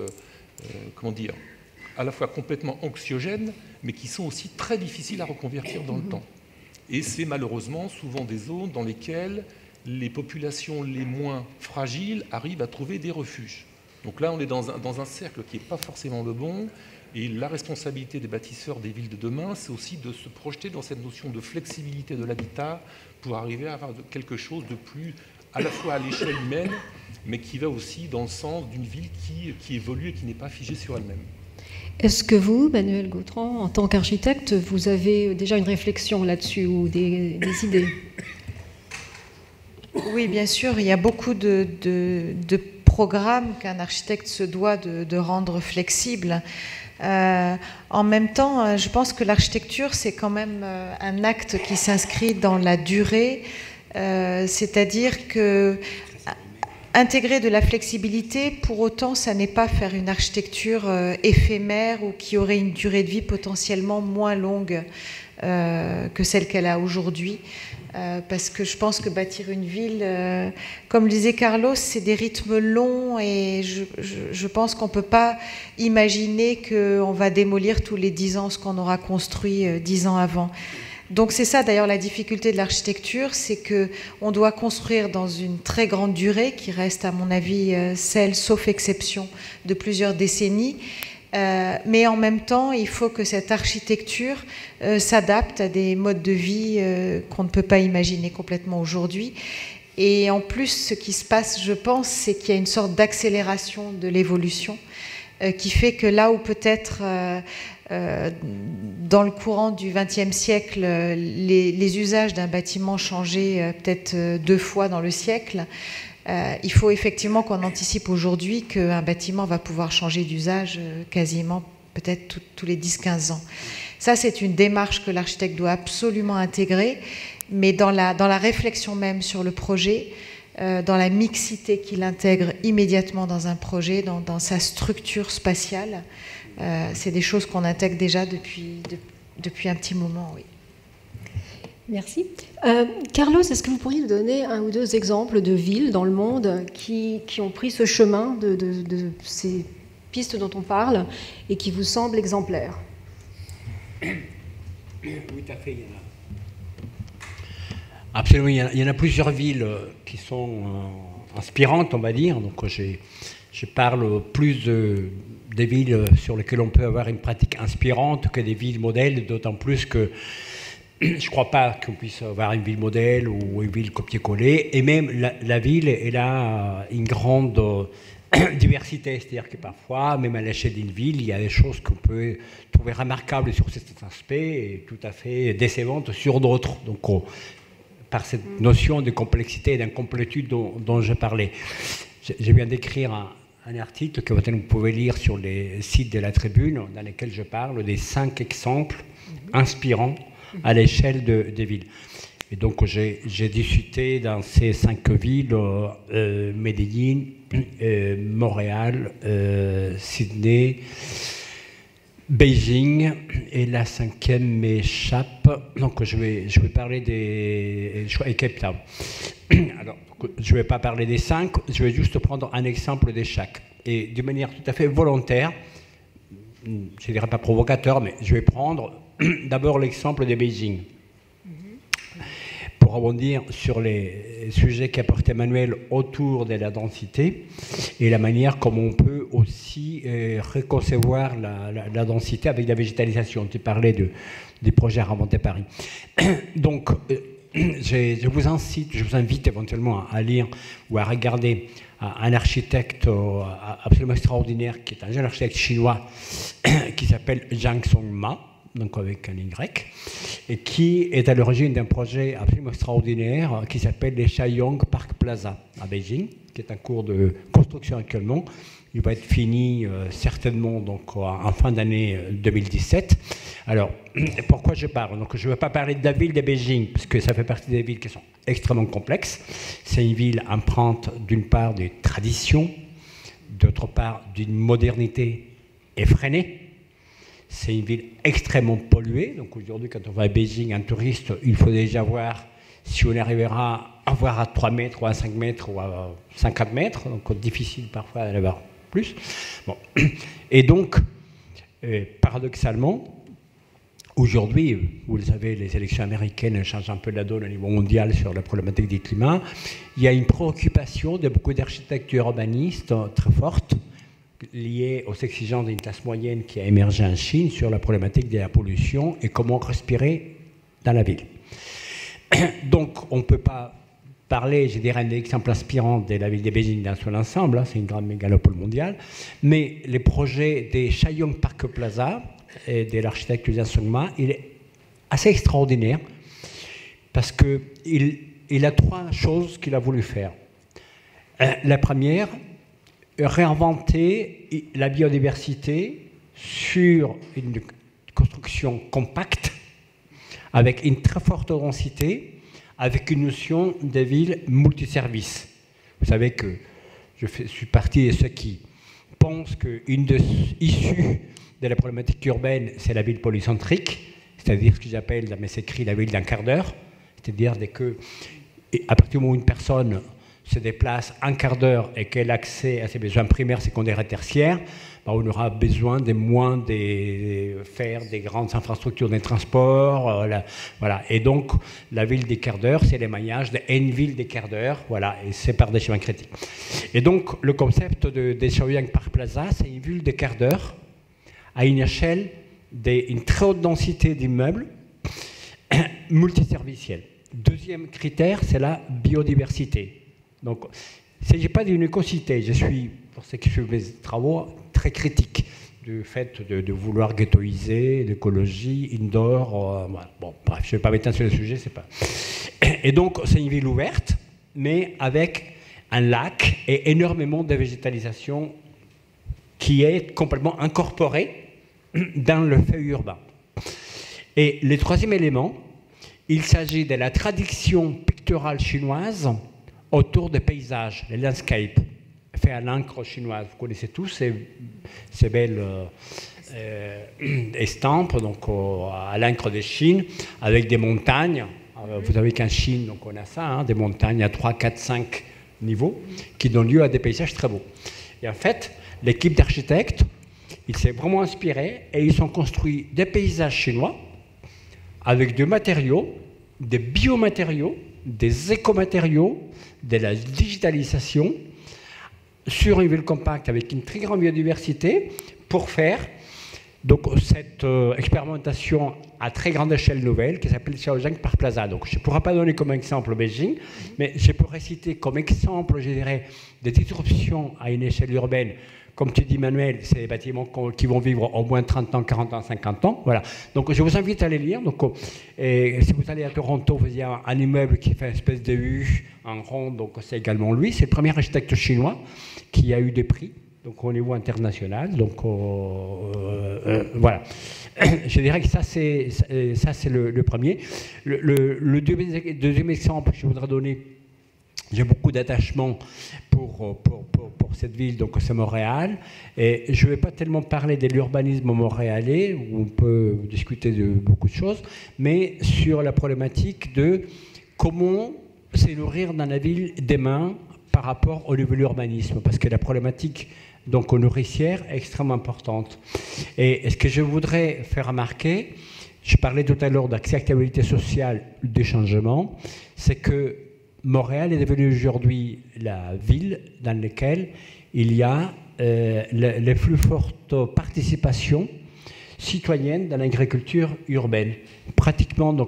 à la fois complètement anxiogènes, mais qui sont aussi très difficiles à reconvertir dans le temps. Et c'est malheureusement souvent des zones dans lesquelles les populations les moins fragiles arrivent à trouver des refuges. Donc là, on est dans un cercle qui n'est pas forcément le bon. Et la responsabilité des bâtisseurs des villes de demain, c'est aussi de se projeter dans cette notion de flexibilité de l'habitat pour arriver à avoir quelque chose de plus, à la fois à l'échelle humaine, mais qui va aussi dans le sens d'une ville qui évolue et qui n'est pas figée sur elle-même. Est-ce que vous, Manuel Gautran, en tant qu'architecte, vous avez déjà une réflexion là-dessus ou des idées ? Oui, bien sûr, il y a beaucoup de programmes qu'un architecte se doit de rendre flexibles. En même temps, je pense que l'architecture, c'est quand même un acte qui s'inscrit dans la durée, c'est-à-dire que intégrer de la flexibilité, pour autant, ça n'est pas faire une architecture éphémère ou qui aurait une durée de vie potentiellement moins longue que celle qu'elle a aujourd'hui. Parce que je pense que bâtir une ville, comme le disait Carlos, c'est des rythmes longs et je pense qu'on ne peut pas imaginer qu'on va démolir tous les 10 ans ce qu'on aura construit 10 ans avant. Donc c'est ça d'ailleurs la difficulté de l'architecture, c'est qu'on doit construire dans une très grande durée, qui reste à mon avis celle, sauf exception, de plusieurs décennies. Mais en même temps, il faut que cette architecture s'adapte à des modes de vie qu'on ne peut pas imaginer complètement aujourd'hui. Et en plus, ce qui se passe, je pense, c'est qu'il y a une sorte d'accélération de l'évolution qui fait que là où peut-être dans le courant du XXe siècle, les usages d'un bâtiment changeaient peut-être 2 fois dans le siècle, il faut effectivement qu'on anticipe aujourd'hui qu'un bâtiment va pouvoir changer d'usage quasiment peut-être tous les 10-15 ans. Ça, c'est une démarche que l'architecte doit absolument intégrer, mais dans la réflexion même sur le projet, dans la mixité qu'il intègre immédiatement dans un projet, dans sa structure spatiale, c'est des choses qu'on intègre déjà depuis un petit moment, oui. Merci. Carlos, est-ce que vous pourriez nous donner 1 ou 2 exemples de villes dans le monde qui ont pris ce chemin de ces pistes dont on parle et qui vous semblent exemplaires? Oui, tout à fait. Il y en a. Absolument, il y en a plusieurs villes qui sont inspirantes, on va dire. Donc, je parle plus des villes sur lesquelles on peut avoir une pratique inspirante que des villes modèles, d'autant plus que je ne crois pas qu'on puisse avoir une ville modèle ou une ville copier-coller. Et même la ville, elle a une grande diversité. C'est-à-dire que parfois, même à l'échelle d'une ville, il y a des choses qu'on peut trouver remarquables sur cet aspect et tout à fait décevantes sur d'autres. Donc, par cette notion de complexité et d'incomplétude dont je parlais. Je viens d'écrire un article que vous pouvez lire sur les sites de la Tribune, dans lequel je parle des 5 exemples inspirants à l'échelle des villes. Et donc j'ai discuté dans ces 5 villes, Medellín, Montréal, Sydney, Beijing, et la 5e m'échappe. Donc je vais parler et Cape Town. Alors, je ne vais pas parler des 5, je vais juste prendre un exemple de chaque. Et de manière tout à fait volontaire, je ne dirais pas provocateur, mais je vais prendre d'abord l'exemple de Beijing. Pour rebondir sur les sujets qu'a porté Emmanuel autour de la densité et la manière comme on peut aussi reconcevoir la densité avec la végétalisation. Tu parlais des projets à Inventer Paris. Donc, je vous invite éventuellement à lire ou à regarder un architecte absolument extraordinaire, qui est un jeune architecte chinois, qui s'appelle Zhang Songma, donc avec un Y, et qui est à l'origine d'un projet absolument extraordinaire qui s'appelle les Chaiyong Park Plaza à Beijing, qui est en cours de construction actuellement. Il va être fini certainement donc, en fin d'année 2017. Alors, pourquoi je parle? Donc, je ne vais pas parler de la ville de Beijing, parce que ça fait partie des villes qui sont extrêmement complexes. C'est une ville empreinte d'une part des traditions, d'autre part d'une modernité effrénée. C'est une ville extrêmement polluée. Donc aujourd'hui, quand on va à Beijing, un touriste, il faut déjà voir si on arrivera à voir à 3 mètres ou à 5 mètres ou à 50 mètres. Donc difficile parfois d'en avoir plus. Bon. Et donc, paradoxalement, aujourd'hui, vous le savez, les élections américaines changent un peu la donne au niveau mondial sur la problématique du climat. Il y a une préoccupation de beaucoup d'architectes urbanistes très forte liée aux exigences d'une classe moyenne qui a émergé en Chine sur la problématique de la pollution et comment respirer dans la ville. Donc, on ne peut pas parler, je dirais, d'un exemple inspirant de la ville de Beijing dans son ensemble, c'est une grande mégalopole mondiale, mais les projets des Chaiyong Park Plaza et de l'architecte Zhang Songma, il est assez extraordinaire parce qu'il a 3 choses qu'il a voulu faire. La première, réinventer la biodiversité sur une construction compacte, avec une très forte densité, avec une notion de ville multiservice. Vous savez que je suis partie de ceux qui pensent qu'une des issues de la problématique urbaine, c'est la ville polycentrique, c'est-à-dire ce que j'appelle dans mes écrits la ville d'un quart d'heure, c'est-à-dire qu'à partir du moment où une personne se déplace un quart d'heure et qu'elle a accès à ses besoins primaires, secondaires et tertiaires, on aura besoin de moins de faire des grandes infrastructures de transport. Voilà. Et donc, la ville des quarts d'heure, c'est l'émaillage d'une ville des quarts d'heure, voilà, et c'est par des chemins critiques. Et donc, le concept de Shaoyang Park Plaza, c'est une ville des quarts d'heure à une échelle d'une très haute densité d'immeubles multiserviciels. Deuxième critère, c'est la biodiversité. Donc, il ne s'agit pas d'une écocité. Je suis, pour ceux qui suivent mes travaux, très critique du fait de vouloir ghettoiser l'écologie, indoor. Voilà. Bon, bref, je ne vais pas m'étendre sur le sujet, c'est pas. Et donc, c'est une ville ouverte, mais avec un lac et énormément de végétalisation qui est complètement incorporée dans le fait urbain. Et le troisième élément, il s'agit de la tradition picturale chinoise autour des paysages, les landscapes, fait à l'encre chinoise. Vous connaissez tous ces belles estampes donc, à l'encre de Chine, avec des montagnes. Vous savez qu'en Chine, donc on a ça, hein, des montagnes à 3, 4, 5 niveaux, qui donnent lieu à des paysages très beaux. Et en fait, l'équipe d'architectes, ils s'est vraiment inspiré et ils ont construit des paysages chinois avec des matériaux, des biomatériaux, des écomatériaux, de la digitalisation sur une ville compacte avec une très grande biodiversité pour faire donc, cette expérimentation à très grande échelle nouvelle qui s'appelle Shaoyang Park Plaza. Donc, je ne pourrais pas donner comme exemple Beijing, mais je pourrais citer comme exemple, je dirais, des disruptions à une échelle urbaine. Comme tu dis, Manuel, c'est des bâtiments qui vont vivre au moins 30 ans, 40 ans, 50 ans. Voilà. Donc, je vous invite à les lire. Donc, si vous allez à Toronto, vous avez un immeuble qui fait une espèce de U en rond. Donc, c'est également lui. C'est le premier architecte chinois qui a eu des prix donc, au niveau international. Donc, voilà. Je dirais que ça, c'est le premier. Le deuxième exemple que je voudrais donner, j'ai beaucoup d'attachement pour cette ville, donc c'est Montréal. Et je ne vais pas tellement parler de l'urbanisme montréalais, où on peut discuter de beaucoup de choses, mais sur la problématique de comment se nourrir dans la ville demain par rapport au niveau de l'urbanisme, parce que la problématique donc nourricière est extrêmement importante. Et ce que je voudrais faire remarquer, je parlais tout à l'heure d'acceptabilité sociale des changements, c'est que Montréal est devenue aujourd'hui la ville dans laquelle il y a les plus fortes participations citoyennes dans l'agriculture urbaine. Pratiquement donc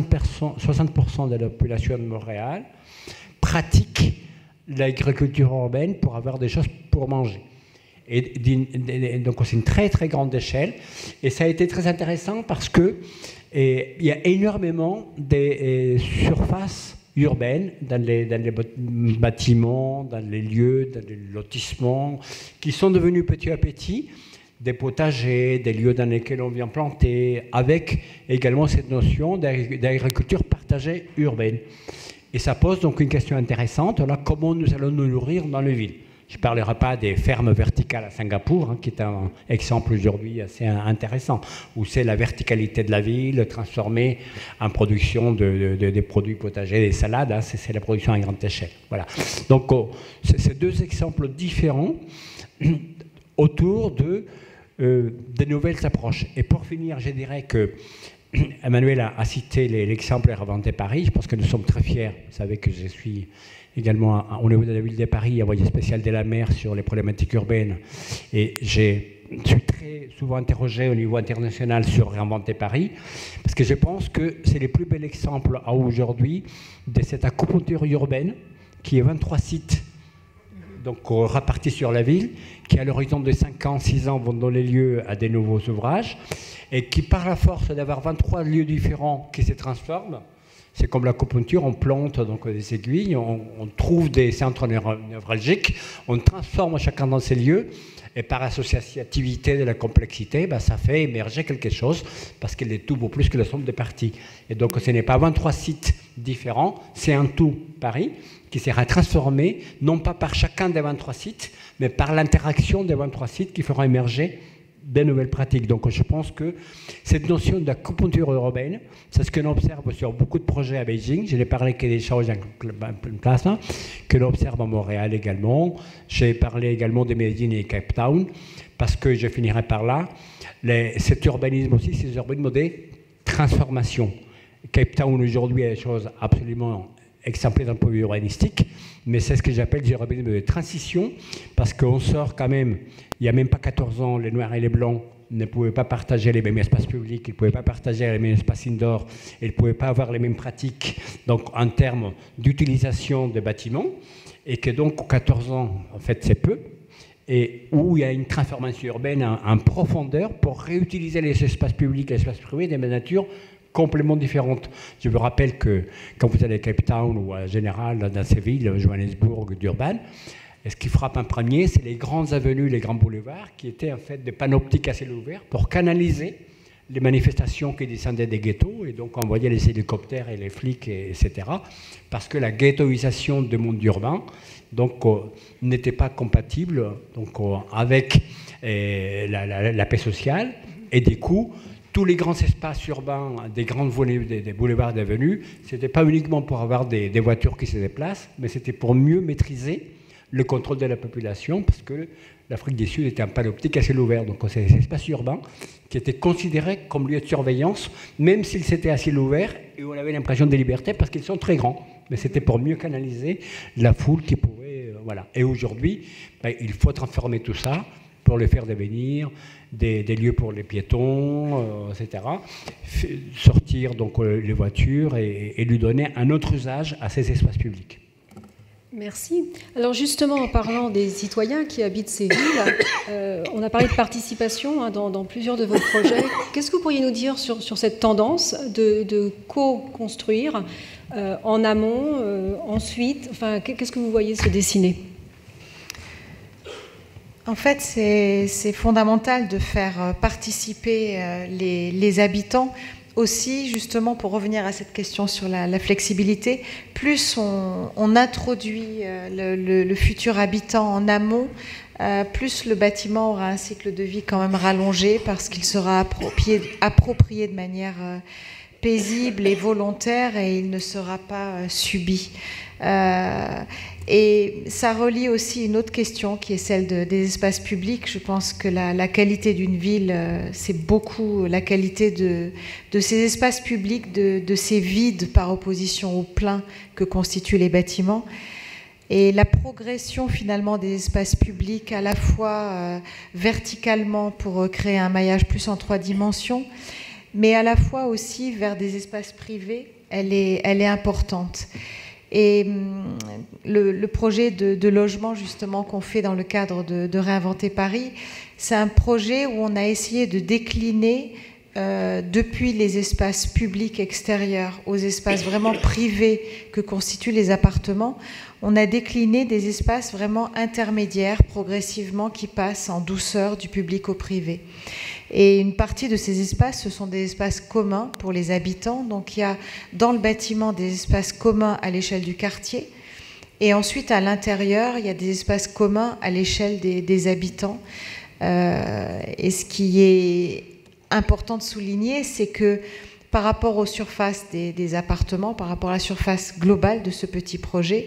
60% de la population de Montréal pratique l'agriculture urbaine pour avoir des choses pour manger. Et donc c'est une très très grande échelle. Et ça a été très intéressant parce que il y a énormément de surfaces urbaines, dans les bâtiments, dans les lieux, dans les lotissements, qui sont devenus petit à petit des potagers, des lieux dans lesquels on vient planter, avec également cette notion d'agriculture partagée urbaine. Et ça pose donc une question intéressante, là, comment nous allons nous nourrir dans les villes. Je ne parlerai pas des fermes verticales à Singapour, hein, qui est un exemple aujourd'hui assez intéressant, où c'est la verticalité de la ville transformée en production des produits potagers, des salades, hein, c'est la production à grande échelle. Voilà. Donc, c'est deux exemples différents autour de nouvelles approches. Et pour finir, je dirais que Emmanuel a cité l'exemple Réinventer Paris. Je pense que nous sommes très fiers. Vous savez que je suis également au niveau de la ville de Paris, envoyé spécial de la mer sur les problématiques urbaines. Et je suis très souvent interrogé au niveau international sur Réinventer Paris, parce que je pense que c'est le plus bel exemple à aujourd'hui de cette acupuncture urbaine, qui est 23 sites donc répartis sur la ville, qui à l'horizon de 5 ans, 6 ans vont donner lieu à des nouveaux ouvrages, et qui par la force d'avoir 23 lieux différents qui se transforment, c'est comme l'acupuncture, on plante donc des aiguilles, on trouve des centres névralgiques, on transforme chacun dans ces lieux, et par associativité de la complexité, ça fait émerger quelque chose, parce qu'elle est tout beau plus que la somme des parties. Et donc ce n'est pas 23 sites différents. C'est un tout Paris qui sera transformé, non pas par chacun des 23 sites, mais par l'interaction des 23 sites qui feront émerger des nouvelles pratiques. Donc je pense que cette notion de acupuncture urbaine, c'est ce que l'on observe sur beaucoup de projets à Beijing. Je n'ai parlé que des choses en classe, que l'on observe à Montréal également. J'ai parlé également de Medellín et Cape Town, parce que je finirai par là. Cet urbanisme aussi, c'est des urbanismes de transformation. Cape Town aujourd'hui a des choses absolument exemplaires d'un point de vue urbanistique, mais c'est ce que j'appelle des urbanismes de transition, parce qu'on sort quand même, il n'y a même pas 14 ans, les Noirs et les Blancs ne pouvaient pas partager les mêmes espaces publics, ils ne pouvaient pas partager les mêmes espaces indoor, ils ne pouvaient pas avoir les mêmes pratiques donc, en termes d'utilisation des bâtiments, et que donc 14 ans, en fait, c'est peu, et où il y a une transformation urbaine en profondeur pour réutiliser les espaces publics et les espaces privés de nature complètement différentes. Je vous rappelle que quand vous allez à Cape Town ou en général dans ces villes, Johannesburg, Durban, ce qui frappe en premier, c'est les grandes avenues, les grands boulevards qui étaient en fait des panneaux optiques à ciel ouvert pour canaliser les manifestations qui descendaient des ghettos et donc envoyer les hélicoptères et les flics, etc. Parce que la ghettoisation du monde urbain donc, n'était pas compatible donc, avec la paix sociale et du coup, tous les grands espaces urbains, des grandes volées, des boulevards d'avenues, ce n'était pas uniquement pour avoir des voitures qui se déplacent, mais c'était pour mieux maîtriser le contrôle de la population, parce que l'Afrique du Sud était un panneau optique à ciel ouvert. Donc c'est des espaces urbains qui étaient considérés comme lieux de surveillance, même s'ils étaient à ciel ouvert, et on avait l'impression de liberté, parce qu'ils sont très grands. Mais c'était pour mieux canaliser la foule qui pouvait... voilà. Et aujourd'hui, il faut transformer tout ça pour le faire devenir des lieux pour les piétons, etc. Sortir donc les voitures et lui donner un autre usage à ces espaces publics. Merci. Alors justement, en parlant des citoyens qui habitent ces villes, on a parlé de participation dans plusieurs de vos projets. Qu'est-ce que vous pourriez nous dire sur cette tendance de co-construire en amont, ensuite, enfin, qu'est-ce que vous voyez se dessiner ? En fait, c'est fondamental de faire participer les habitants. Aussi, justement, pour revenir à cette question sur la flexibilité, plus on introduit le futur habitant en amont, plus le bâtiment aura un cycle de vie quand même rallongé parce qu'il sera approprié de manière paisible et volontaire et il ne sera pas subi. Et ça relie aussi une autre question qui est celle des espaces publics. Je pense que la qualité d'une ville, c'est beaucoup la qualité de ces espaces publics, de ces vides par opposition au plein que constituent les bâtiments. Et la progression finalement des espaces publics, à la fois verticalement pour créer un maillage plus en 3 dimensions, mais à la fois aussi vers des espaces privés, elle est importante. Et le projet de logement justement qu'on fait dans le cadre de Réinventer Paris, c'est un projet où on a essayé de décliner depuis les espaces publics extérieurs aux espaces vraiment privés que constituent les appartements, on a décliné des espaces vraiment intermédiaires progressivement qui passent en douceur du public au privé. Et une partie de ces espaces, ce sont des espaces communs pour les habitants. Donc il y a dans le bâtiment des espaces communs à l'échelle du quartier. Et ensuite, à l'intérieur, il y a des espaces communs à l'échelle des habitants. Et ce qui est important de souligner, c'est que par rapport aux surfaces des appartements, par rapport à la surface globale de ce petit projet,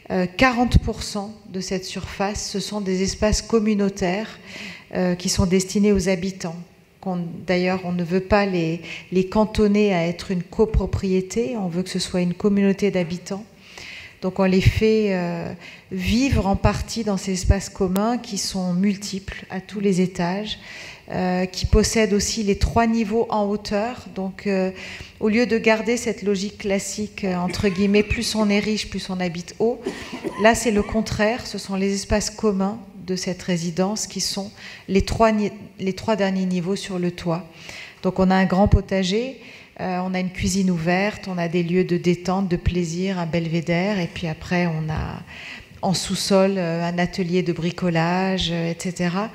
40% de cette surface, ce sont des espaces communautaires qui sont destinés aux habitants. D'ailleurs, on ne veut pas les cantonner à être une copropriété, on veut que ce soit une communauté d'habitants. Donc on les fait vivre en partie dans ces espaces communs qui sont multiples à tous les étages, qui possèdent aussi les 3 niveaux en hauteur. Donc au lieu de garder cette logique classique, entre guillemets, plus on est riche, plus on habite haut, là c'est le contraire, ce sont les espaces communs de cette résidence qui sont les 3 derniers niveaux sur le toit. Donc on a un grand potager, on a une cuisine ouverte, on a des lieux de détente, de plaisir, un belvédère, et puis après on a en sous-sol un atelier de bricolage, etc.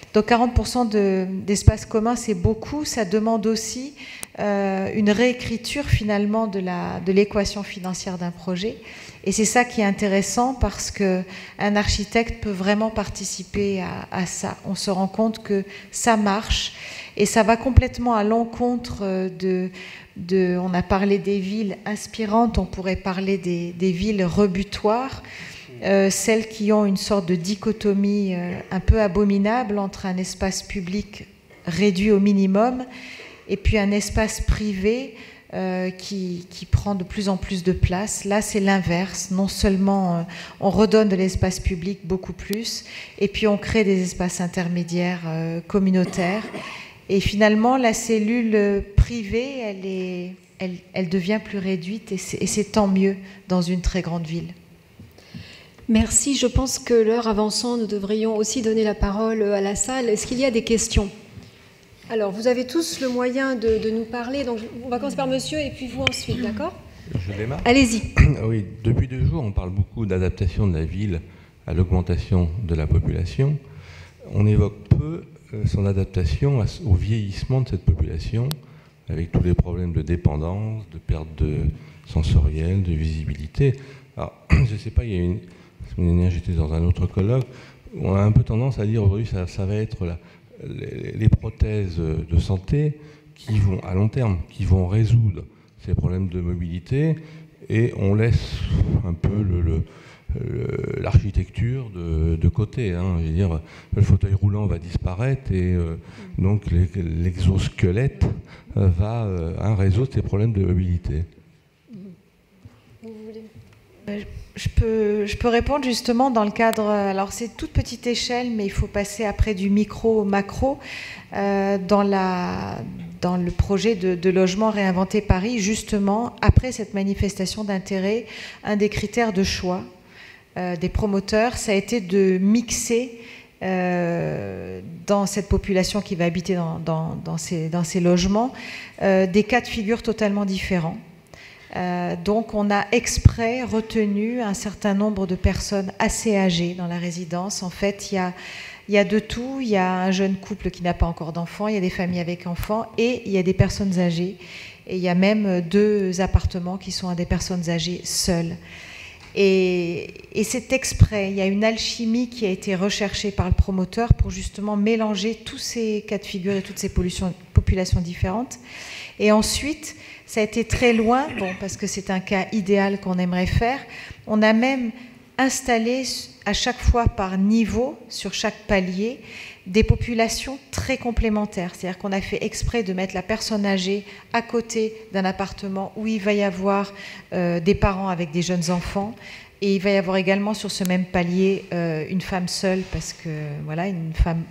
Donc 40% d'espace commun, c'est beaucoup. Ça demande aussi une réécriture finalement de l'équation financière d'un projet. Et c'est ça qui est intéressant parce qu'un architecte peut vraiment participer à ça. On se rend compte que ça marche et ça va complètement à l'encontre on a parlé des villes inspirantes, on pourrait parler des villes rebutoires, celles qui ont une sorte de dichotomie un peu abominable entre un espace public réduit au minimum et puis un espace privé qui prend de plus en plus de place. Là, c'est l'inverse. Non seulement on redonne de l'espace public beaucoup plus, et puis on crée des espaces intermédiaires communautaires. Et finalement, la cellule privée, elle devient plus réduite, et c'est tant mieux dans une très grande ville. Merci. Je pense que l'heure avançant, nous devrions aussi donner la parole à la salle. Est-ce qu'il y a des questions ? Alors, vous avez tous le moyen de nous parler. Donc, on va commencer par monsieur et puis vous ensuite, d'accord ? Je démarre. Allez-y. Oui, depuis 2 jours, on parle beaucoup d'adaptation de la ville à l'augmentation de la population. On évoque peu son adaptation au vieillissement de cette population, avec tous les problèmes de dépendance, de perte sensorielle, de visibilité. Alors, je ne sais pas, la semaine dernière, j'étais dans un autre colloque, où on a un peu tendance à dire aujourd'hui, ça va être les prothèses de santé qui vont, à long terme, qui vont résoudre ces problèmes de mobilité, et on laisse un peu l'architecture de côté. Je veux dire, le fauteuil roulant va disparaître et donc l'exosquelette va résoudre ces problèmes de mobilité. Je peux répondre justement dans le cadre... Alors c'est toute petite échelle, mais il faut passer après du micro au macro. Dans le projet de logement Réinventer Paris, justement, après cette manifestation d'intérêt, un des critères de choix des promoteurs, ça a été de mixer dans cette population qui va habiter dans ces logements des cas de figure totalement différents. Donc on a exprès retenu un certain nombre de personnes assez âgées dans la résidence. En fait, il y a de tout. Il y a un jeune couple qui n'a pas encore d'enfants, il y a des familles avec enfants et il y a des personnes âgées. Et il y a même 2 appartements qui sont à des personnes âgées seules. Et c'est exprès. Il y a une alchimie qui a été recherchée par le promoteur pour justement mélanger tous ces cas de figure et toutes ces populations différentes. Et ensuite, ça a été très loin, parce que c'est un cas idéal qu'on aimerait faire. On a même installé à chaque fois par niveau, sur chaque palier, des populations très complémentaires. C'est-à-dire qu'on a fait exprès de mettre la personne âgée à côté d'un appartement où il va y avoir des parents avec des jeunes enfants. Et il va y avoir également sur ce même palier une femme seule, parce que voilà, une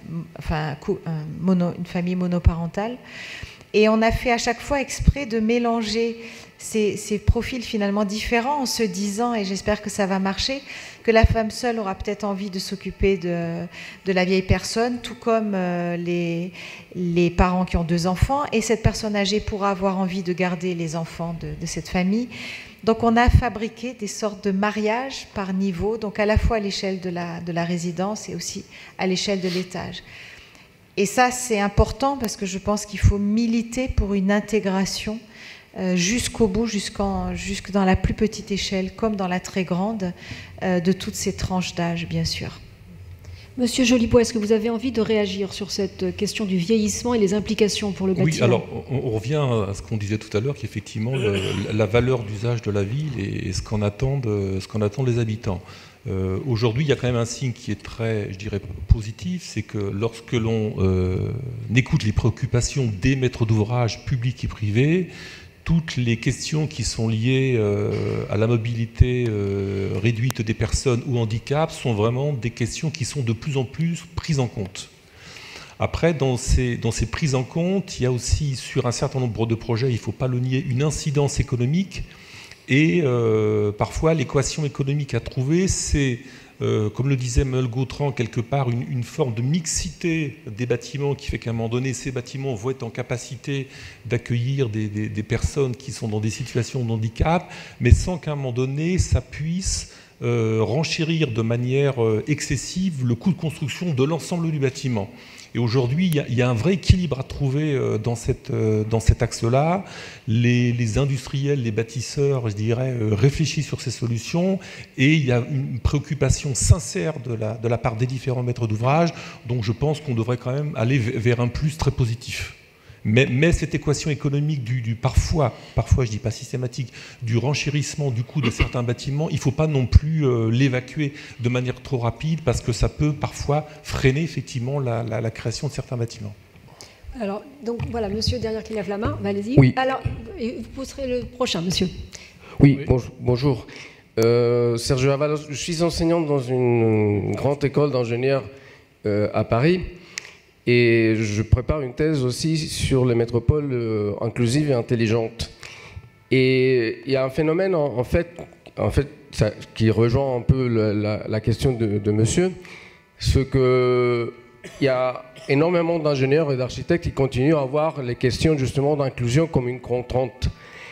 famille monoparentale. Et on a fait à chaque fois exprès de mélanger ces profils finalement différents en se disant, et j'espère que ça va marcher, que la femme seule aura peut-être envie de s'occuper de la vieille personne, tout comme les parents qui ont 2 enfants, et cette personne âgée pourra avoir envie de garder les enfants de cette famille. Donc on a fabriqué des sortes de mariages par niveau, donc à la fois à l'échelle de la résidence et aussi à l'échelle de l'étage. Et ça, c'est important parce que je pense qu'il faut militer pour une intégration jusqu'au bout, jusque dans la plus petite échelle, comme dans la très grande, de toutes ces tranches d'âge, bien sûr. Monsieur Jolibois, est-ce que vous avez envie de réagir sur cette question du vieillissement et les implications pour le bâtiment ? Oui, alors on revient à ce qu'on disait tout à l'heure, qu'effectivement, la valeur d'usage de la ville et ce qu'en attendent les habitants. Aujourd'hui, il y a quand même un signe qui est très, je dirais, positif, c'est que lorsque l'on écoute les préoccupations des maîtres d'ouvrage publics et privés, toutes les questions qui sont liées à la mobilité réduite des personnes ou handicap sont vraiment des questions qui sont de plus en plus prises en compte. Après, dans ces prises en compte, il y a aussi, sur un certain nombre de projets, il ne faut pas le nier, une incidence économique. Et parfois, l'équation économique à trouver, c'est, comme le disait Meul Gautran, quelque part, une forme de mixité des bâtiments qui fait qu'à un moment donné, ces bâtiments vont être en capacité d'accueillir des personnes qui sont dans des situations de handicap, mais sans qu'à un moment donné, ça puisse renchérir de manière excessive le coût de construction de l'ensemble du bâtiment. Et aujourd'hui, il y a un vrai équilibre à trouver dans cet axe-là. Les industriels, les bâtisseurs, je dirais, réfléchissent sur ces solutions et il y a une préoccupation sincère de la part des différents maîtres d'ouvrage. Donc je pense qu'on devrait quand même aller vers un plus très positif. Mais cette équation économique parfois je dis pas systématique, du renchérissement du coût de certains bâtiments, il ne faut pas non plus l'évacuer de manière trop rapide parce que ça peut parfois freiner effectivement la création de certains bâtiments. Alors, donc voilà, monsieur derrière qui lève la main, allez-y. Oui. Alors, vous poserez le prochain, monsieur. Oui, bonjour. Sergio Avalos, je suis enseignant dans une grande école d'ingénieurs à Paris. Et je prépare une thèse aussi sur les métropoles inclusives et intelligentes. Et il y a un phénomène, en fait qui rejoint un peu la question de monsieur, c'est qu'il y a énormément d'ingénieurs et d'architectes qui continuent à voir les questions justement d'inclusion comme une contrainte.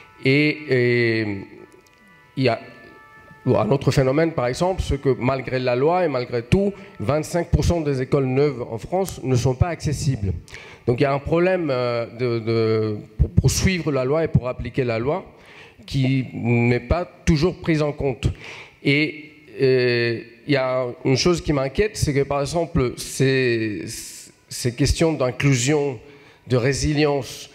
Et il y a un autre phénomène, par exemple, c'est que malgré la loi et malgré tout, 25% des écoles neuves en France ne sont pas accessibles. Donc il y a un problème pour suivre la loi et pour appliquer la loi qui n'est pas toujours prise en compte. Et il y a une chose qui m'inquiète, c'est que par exemple, ces questions d'inclusion, de résilience,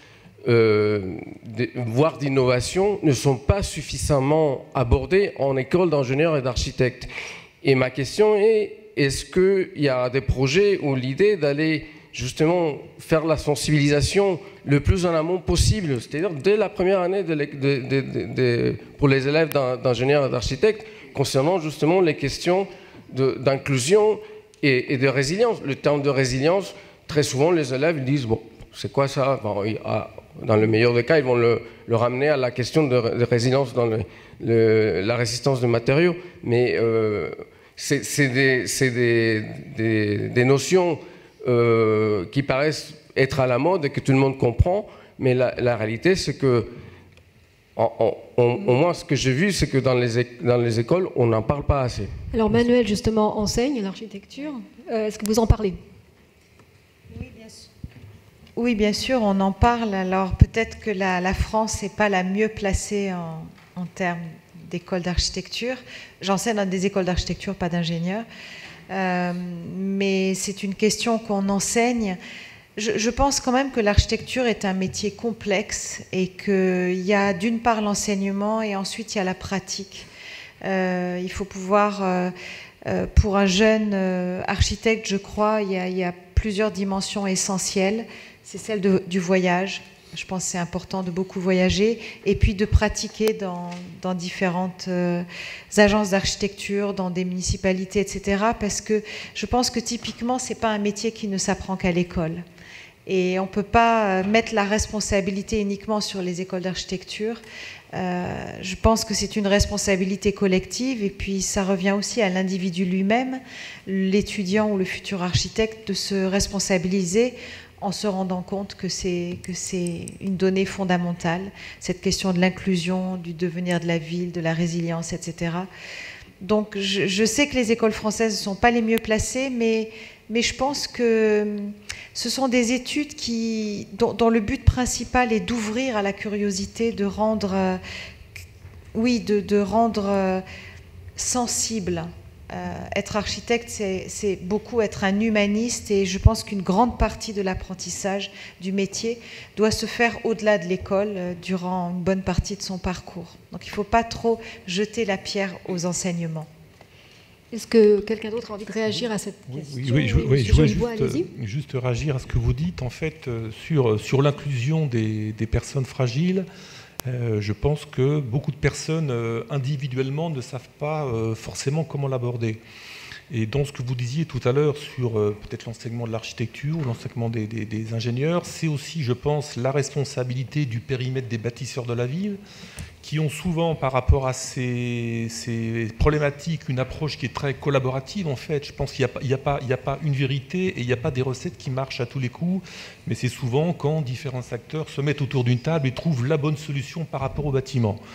voire d'innovation, ne sont pas suffisamment abordées en école d'ingénieurs et d'architectes. Et ma question est, est-ce qu'il y a des projets ou l'idée d'aller justement faire la sensibilisation le plus en amont possible, c'est-à-dire dès la première année pour les élèves d'ingénieurs et d'architectes, concernant justement les questions d'inclusion et de résilience. Le terme de résilience, très souvent les élèves disent, bon, c'est quoi ça? Dans le meilleur des cas, ils vont le ramener à la question de résilience dans la résistance de matériaux. Mais c'est des notions qui paraissent être à la mode et que tout le monde comprend. Mais la réalité, c'est que, au moins ce que j'ai vu, c'est que dans les écoles, on n'en parle pas assez. Alors Manuel, justement, enseigne l'architecture. Est-ce que vous en parlez? Oui, bien sûr, on en parle. Alors peut-être que la France n'est pas la mieux placée en termes d'écoles d'architecture. J'enseigne dans des écoles d'architecture, pas d'ingénieurs. Mais c'est une question qu'on enseigne. Je pense quand même que l'architecture est un métier complexe et qu'il y a d'une part l'enseignement et ensuite il y a la pratique. Il faut pouvoir, pour un jeune architecte, je crois, il y a plusieurs dimensions essentielles. C'est celle du voyage. Je pense que c'est important de beaucoup voyager et puis de pratiquer dans différentes agences d'architecture, dans des municipalités, etc. Parce que je pense que typiquement, ce n'est pas un métier qui ne s'apprend qu'à l'école. Et on ne peut pas mettre la responsabilité uniquement sur les écoles d'architecture. Je pense que c'est une responsabilité collective et puis ça revient aussi à l'individu lui-même, l'étudiant ou le futur architecte, de se responsabiliser en se rendant compte que c'est une donnée fondamentale, cette question de l'inclusion, du devenir de la ville, de la résilience, etc. Donc je sais que les écoles françaises ne sont pas les mieux placées, mais je pense que ce sont des études dont le but principal est d'ouvrir à la curiosité, de rendre, de rendre sensible. Être architecte, c'est beaucoup être un humaniste et je pense qu'une grande partie de l'apprentissage du métier doit se faire au-delà de l'école durant une bonne partie de son parcours. Donc il ne faut pas trop jeter la pierre aux enseignements. Est-ce que quelqu'un d'autre a envie de réagir à cette question? Oui, je voulais juste réagir à ce que vous dites, en fait, sur l'inclusion des personnes fragiles. Je pense que beaucoup de personnes individuellement ne savent pas forcément comment l'aborder. Et dans ce que vous disiez tout à l'heure sur peut-être l'enseignement de l'architecture ou l'enseignement des ingénieurs, c'est aussi, je pense, la responsabilité du périmètre des bâtisseurs de la ville qui ont souvent, par rapport à ces problématiques, une approche qui est très collaborative en fait. Je pense qu'il n'y a pas une vérité et il n'y a pas des recettes qui marchent à tous les coups, mais c'est souvent quand différents acteurs se mettent autour d'une table et trouvent la bonne solution par rapport au bâtiment.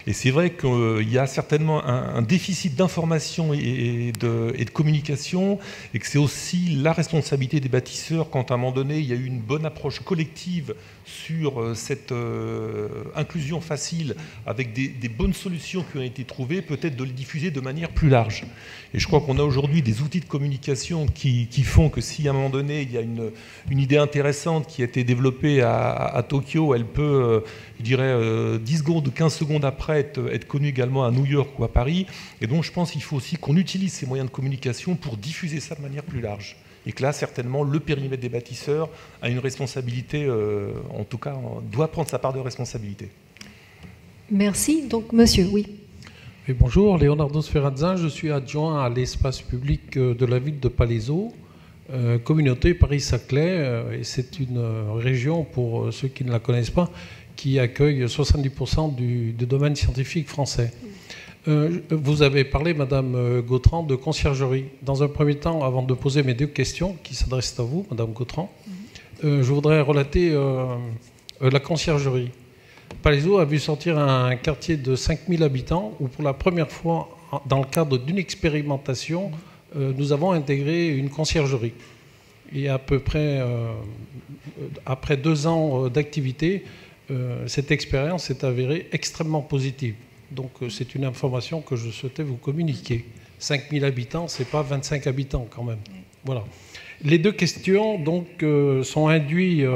Et c'est vrai qu'il y a certainement un déficit d'information et de communication, et que c'est aussi la responsabilité des bâtisseurs quand à un moment donné il y a eu une bonne approche collective sur cette inclusion facile avec des bonnes solutions qui ont été trouvées, peut-être de les diffuser de manière plus large. Et je crois qu'on a aujourd'hui des outils de communication qui font que si à un moment donné il y a une idée intéressante qui a été développée à Tokyo, elle peut, je dirais, 10 secondes ou 15 secondes après être connue également à New York ou à Paris. Et donc je pense qu'il faut aussi qu'on utilise ces moyens de communication pour diffuser ça de manière plus large. Et que là, certainement, le périmètre des bâtisseurs a une responsabilité, en tout cas, doit prendre sa part de responsabilité. Merci. Donc, monsieur, oui. Et bonjour, Leonardo Sferrazza, je suis adjoint à l'espace public de la ville de Palaiseau, communauté Paris-Saclay, et c'est une région, pour ceux qui ne la connaissent pas, qui accueille 70% du domaine scientifique français. Vous avez parlé, Madame Gautran, de conciergerie. Dans un premier temps, avant de poser mes deux questions qui s'adressent à vous, Madame Gautran, je voudrais relater la conciergerie. Palaiseau a vu sortir un quartier de 5000 habitants où, pour la première fois, dans le cadre d'une expérimentation, nous avons intégré une conciergerie. Et à peu près, après 2 ans d'activité, cette expérience s'est avérée extrêmement positive. Donc c'est une information que je souhaitais vous communiquer. 5000 habitants, ce n'est pas 25 habitants quand même. Voilà. Les deux questions donc, sont induisent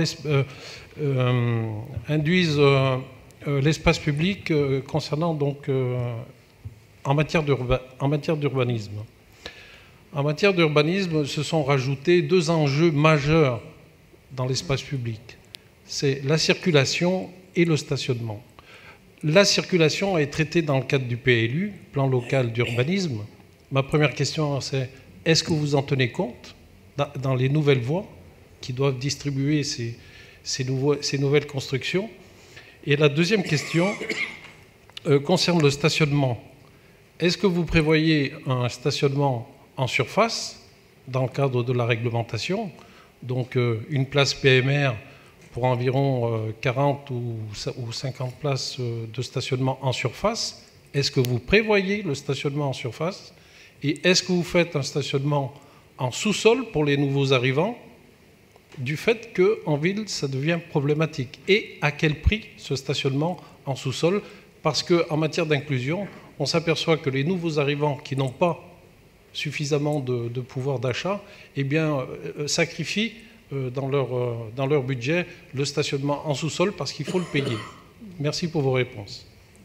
l'espace public concernant donc en matière d'urbanisme. En matière d'urbanisme, se sont rajoutés 2 enjeux majeurs dans l'espace public. C'est la circulation et le stationnement. La circulation est traitée dans le cadre du PLU, plan local d'urbanisme. Ma première question, c'est est-ce que vous en tenez compte dans les nouvelles voies qui doivent distribuer ces nouvelles constructions? Et la deuxième question concerne le stationnement. Est-ce que vous prévoyez un stationnement en surface dans le cadre de la réglementation? Donc une place PMR pour environ 40 ou 50 places de stationnement en surface. Est-ce que vous prévoyez le stationnement en surface? Et est-ce que vous faites un stationnement en sous-sol pour les nouveaux arrivants, du fait qu'en ville, ça devient problématique? Et à quel prix ce stationnement en sous-sol? Parce qu'en matière d'inclusion, on s'aperçoit que les nouveaux arrivants qui n'ont pas suffisamment de pouvoir d'achat, eh bien, sacrifient dans leur budget le stationnement en sous-sol parce qu'il faut le payer. Merci pour vos réponses.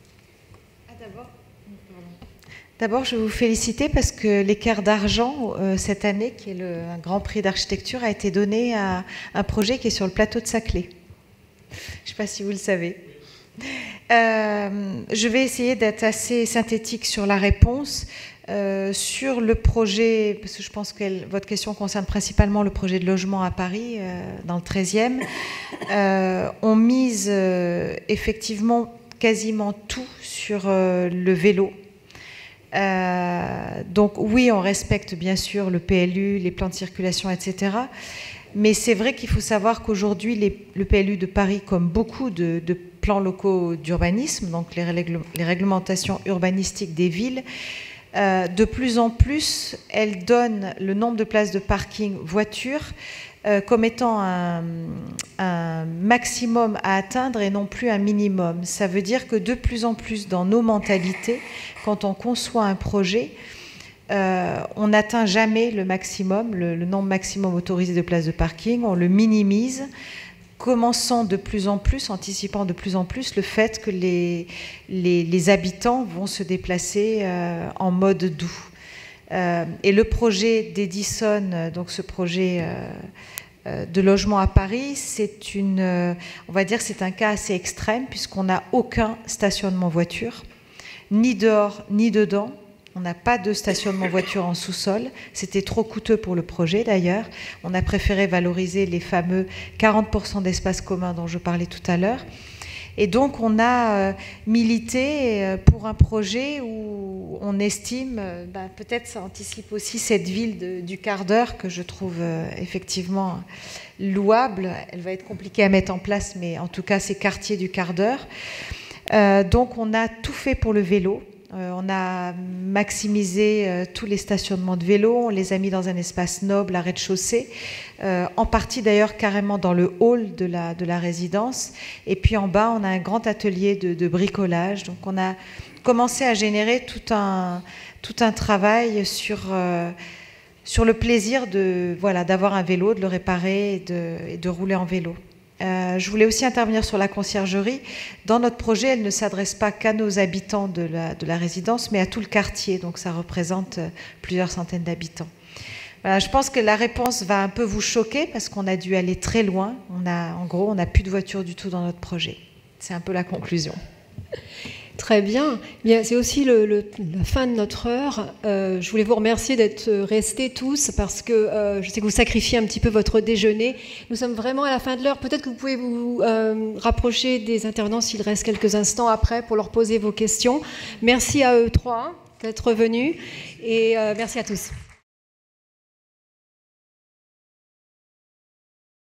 D'abord, je veux vous féliciter parce que l'équerre d'argent cette année, qui est un grand prix d'architecture, a été donné à un projet qui est sur le plateau de Saclay. Je ne sais pas si vous le savez. Je vais essayer d'être assez synthétique sur la réponse. Sur le projet, parce que je pense que votre question concerne principalement le projet de logement à Paris, dans le 13e, on mise effectivement quasiment tout sur le vélo. Donc oui, on respecte bien sûr le PLU, les plans de circulation, etc. Mais c'est vrai qu'il faut savoir qu'aujourd'hui, le PLU de Paris, comme beaucoup de plans locaux d'urbanisme, donc les réglementations urbanistiques des villes, de plus en plus, elles donnent le nombre de places de parking voiture comme étant un maximum à atteindre et non plus un minimum. Ça veut dire que de plus en plus dans nos mentalités, quand on conçoit un projet, on n'atteint jamais le maximum, le nombre maximum autorisé de places de parking, on le minimise, commençant de plus en plus, anticipant de plus en plus le fait que les habitants vont se déplacer en mode doux. Et le projet d'Edison, donc ce projet de logement à Paris, on va dire, c'est un cas assez extrême puisqu'on n'a aucun stationnement voiture, ni dehors ni dedans. On n'a pas de stationnement voiture en sous-sol. C'était trop coûteux pour le projet d'ailleurs. On a préféré valoriser les fameux 40% d'espaces communs dont je parlais tout à l'heure. Et donc on a milité pour un projet où on estime, peut-être ça anticipe aussi cette ville du quart d'heure que je trouve effectivement louable. Elle va être compliquée à mettre en place, mais en tout cas ces quartiers du quart d'heure. Donc on a tout fait pour le vélo. On a maximisé tous les stationnements de vélos, on les a mis dans un espace noble à rez-de-chaussée, en partie d'ailleurs carrément dans le hall de la résidence. Et puis en bas, on a un grand atelier de bricolage. Donc on a commencé à générer tout un travail sur le plaisir d'avoir un vélo, de le réparer et de rouler en vélo. Je voulais aussi intervenir sur la conciergerie. Dans notre projet, elle ne s'adresse pas qu'à nos habitants de la résidence, mais à tout le quartier. Donc ça représente plusieurs centaines d'habitants. Voilà, je pense que la réponse va un peu vous choquer parce qu'on a dû aller très loin. En gros, on n'a plus de voiture du tout dans notre projet. C'est un peu la conclusion. Très bien. C'est aussi la fin de notre heure. Je voulais vous remercier d'être restés tous parce que je sais que vous sacrifiez un petit peu votre déjeuner. Nous sommes vraiment à la fin de l'heure. Peut-être que vous pouvez vous rapprocher des intervenants s'il reste quelques instants après pour leur poser vos questions. Merci à eux trois d'être venus et merci à tous.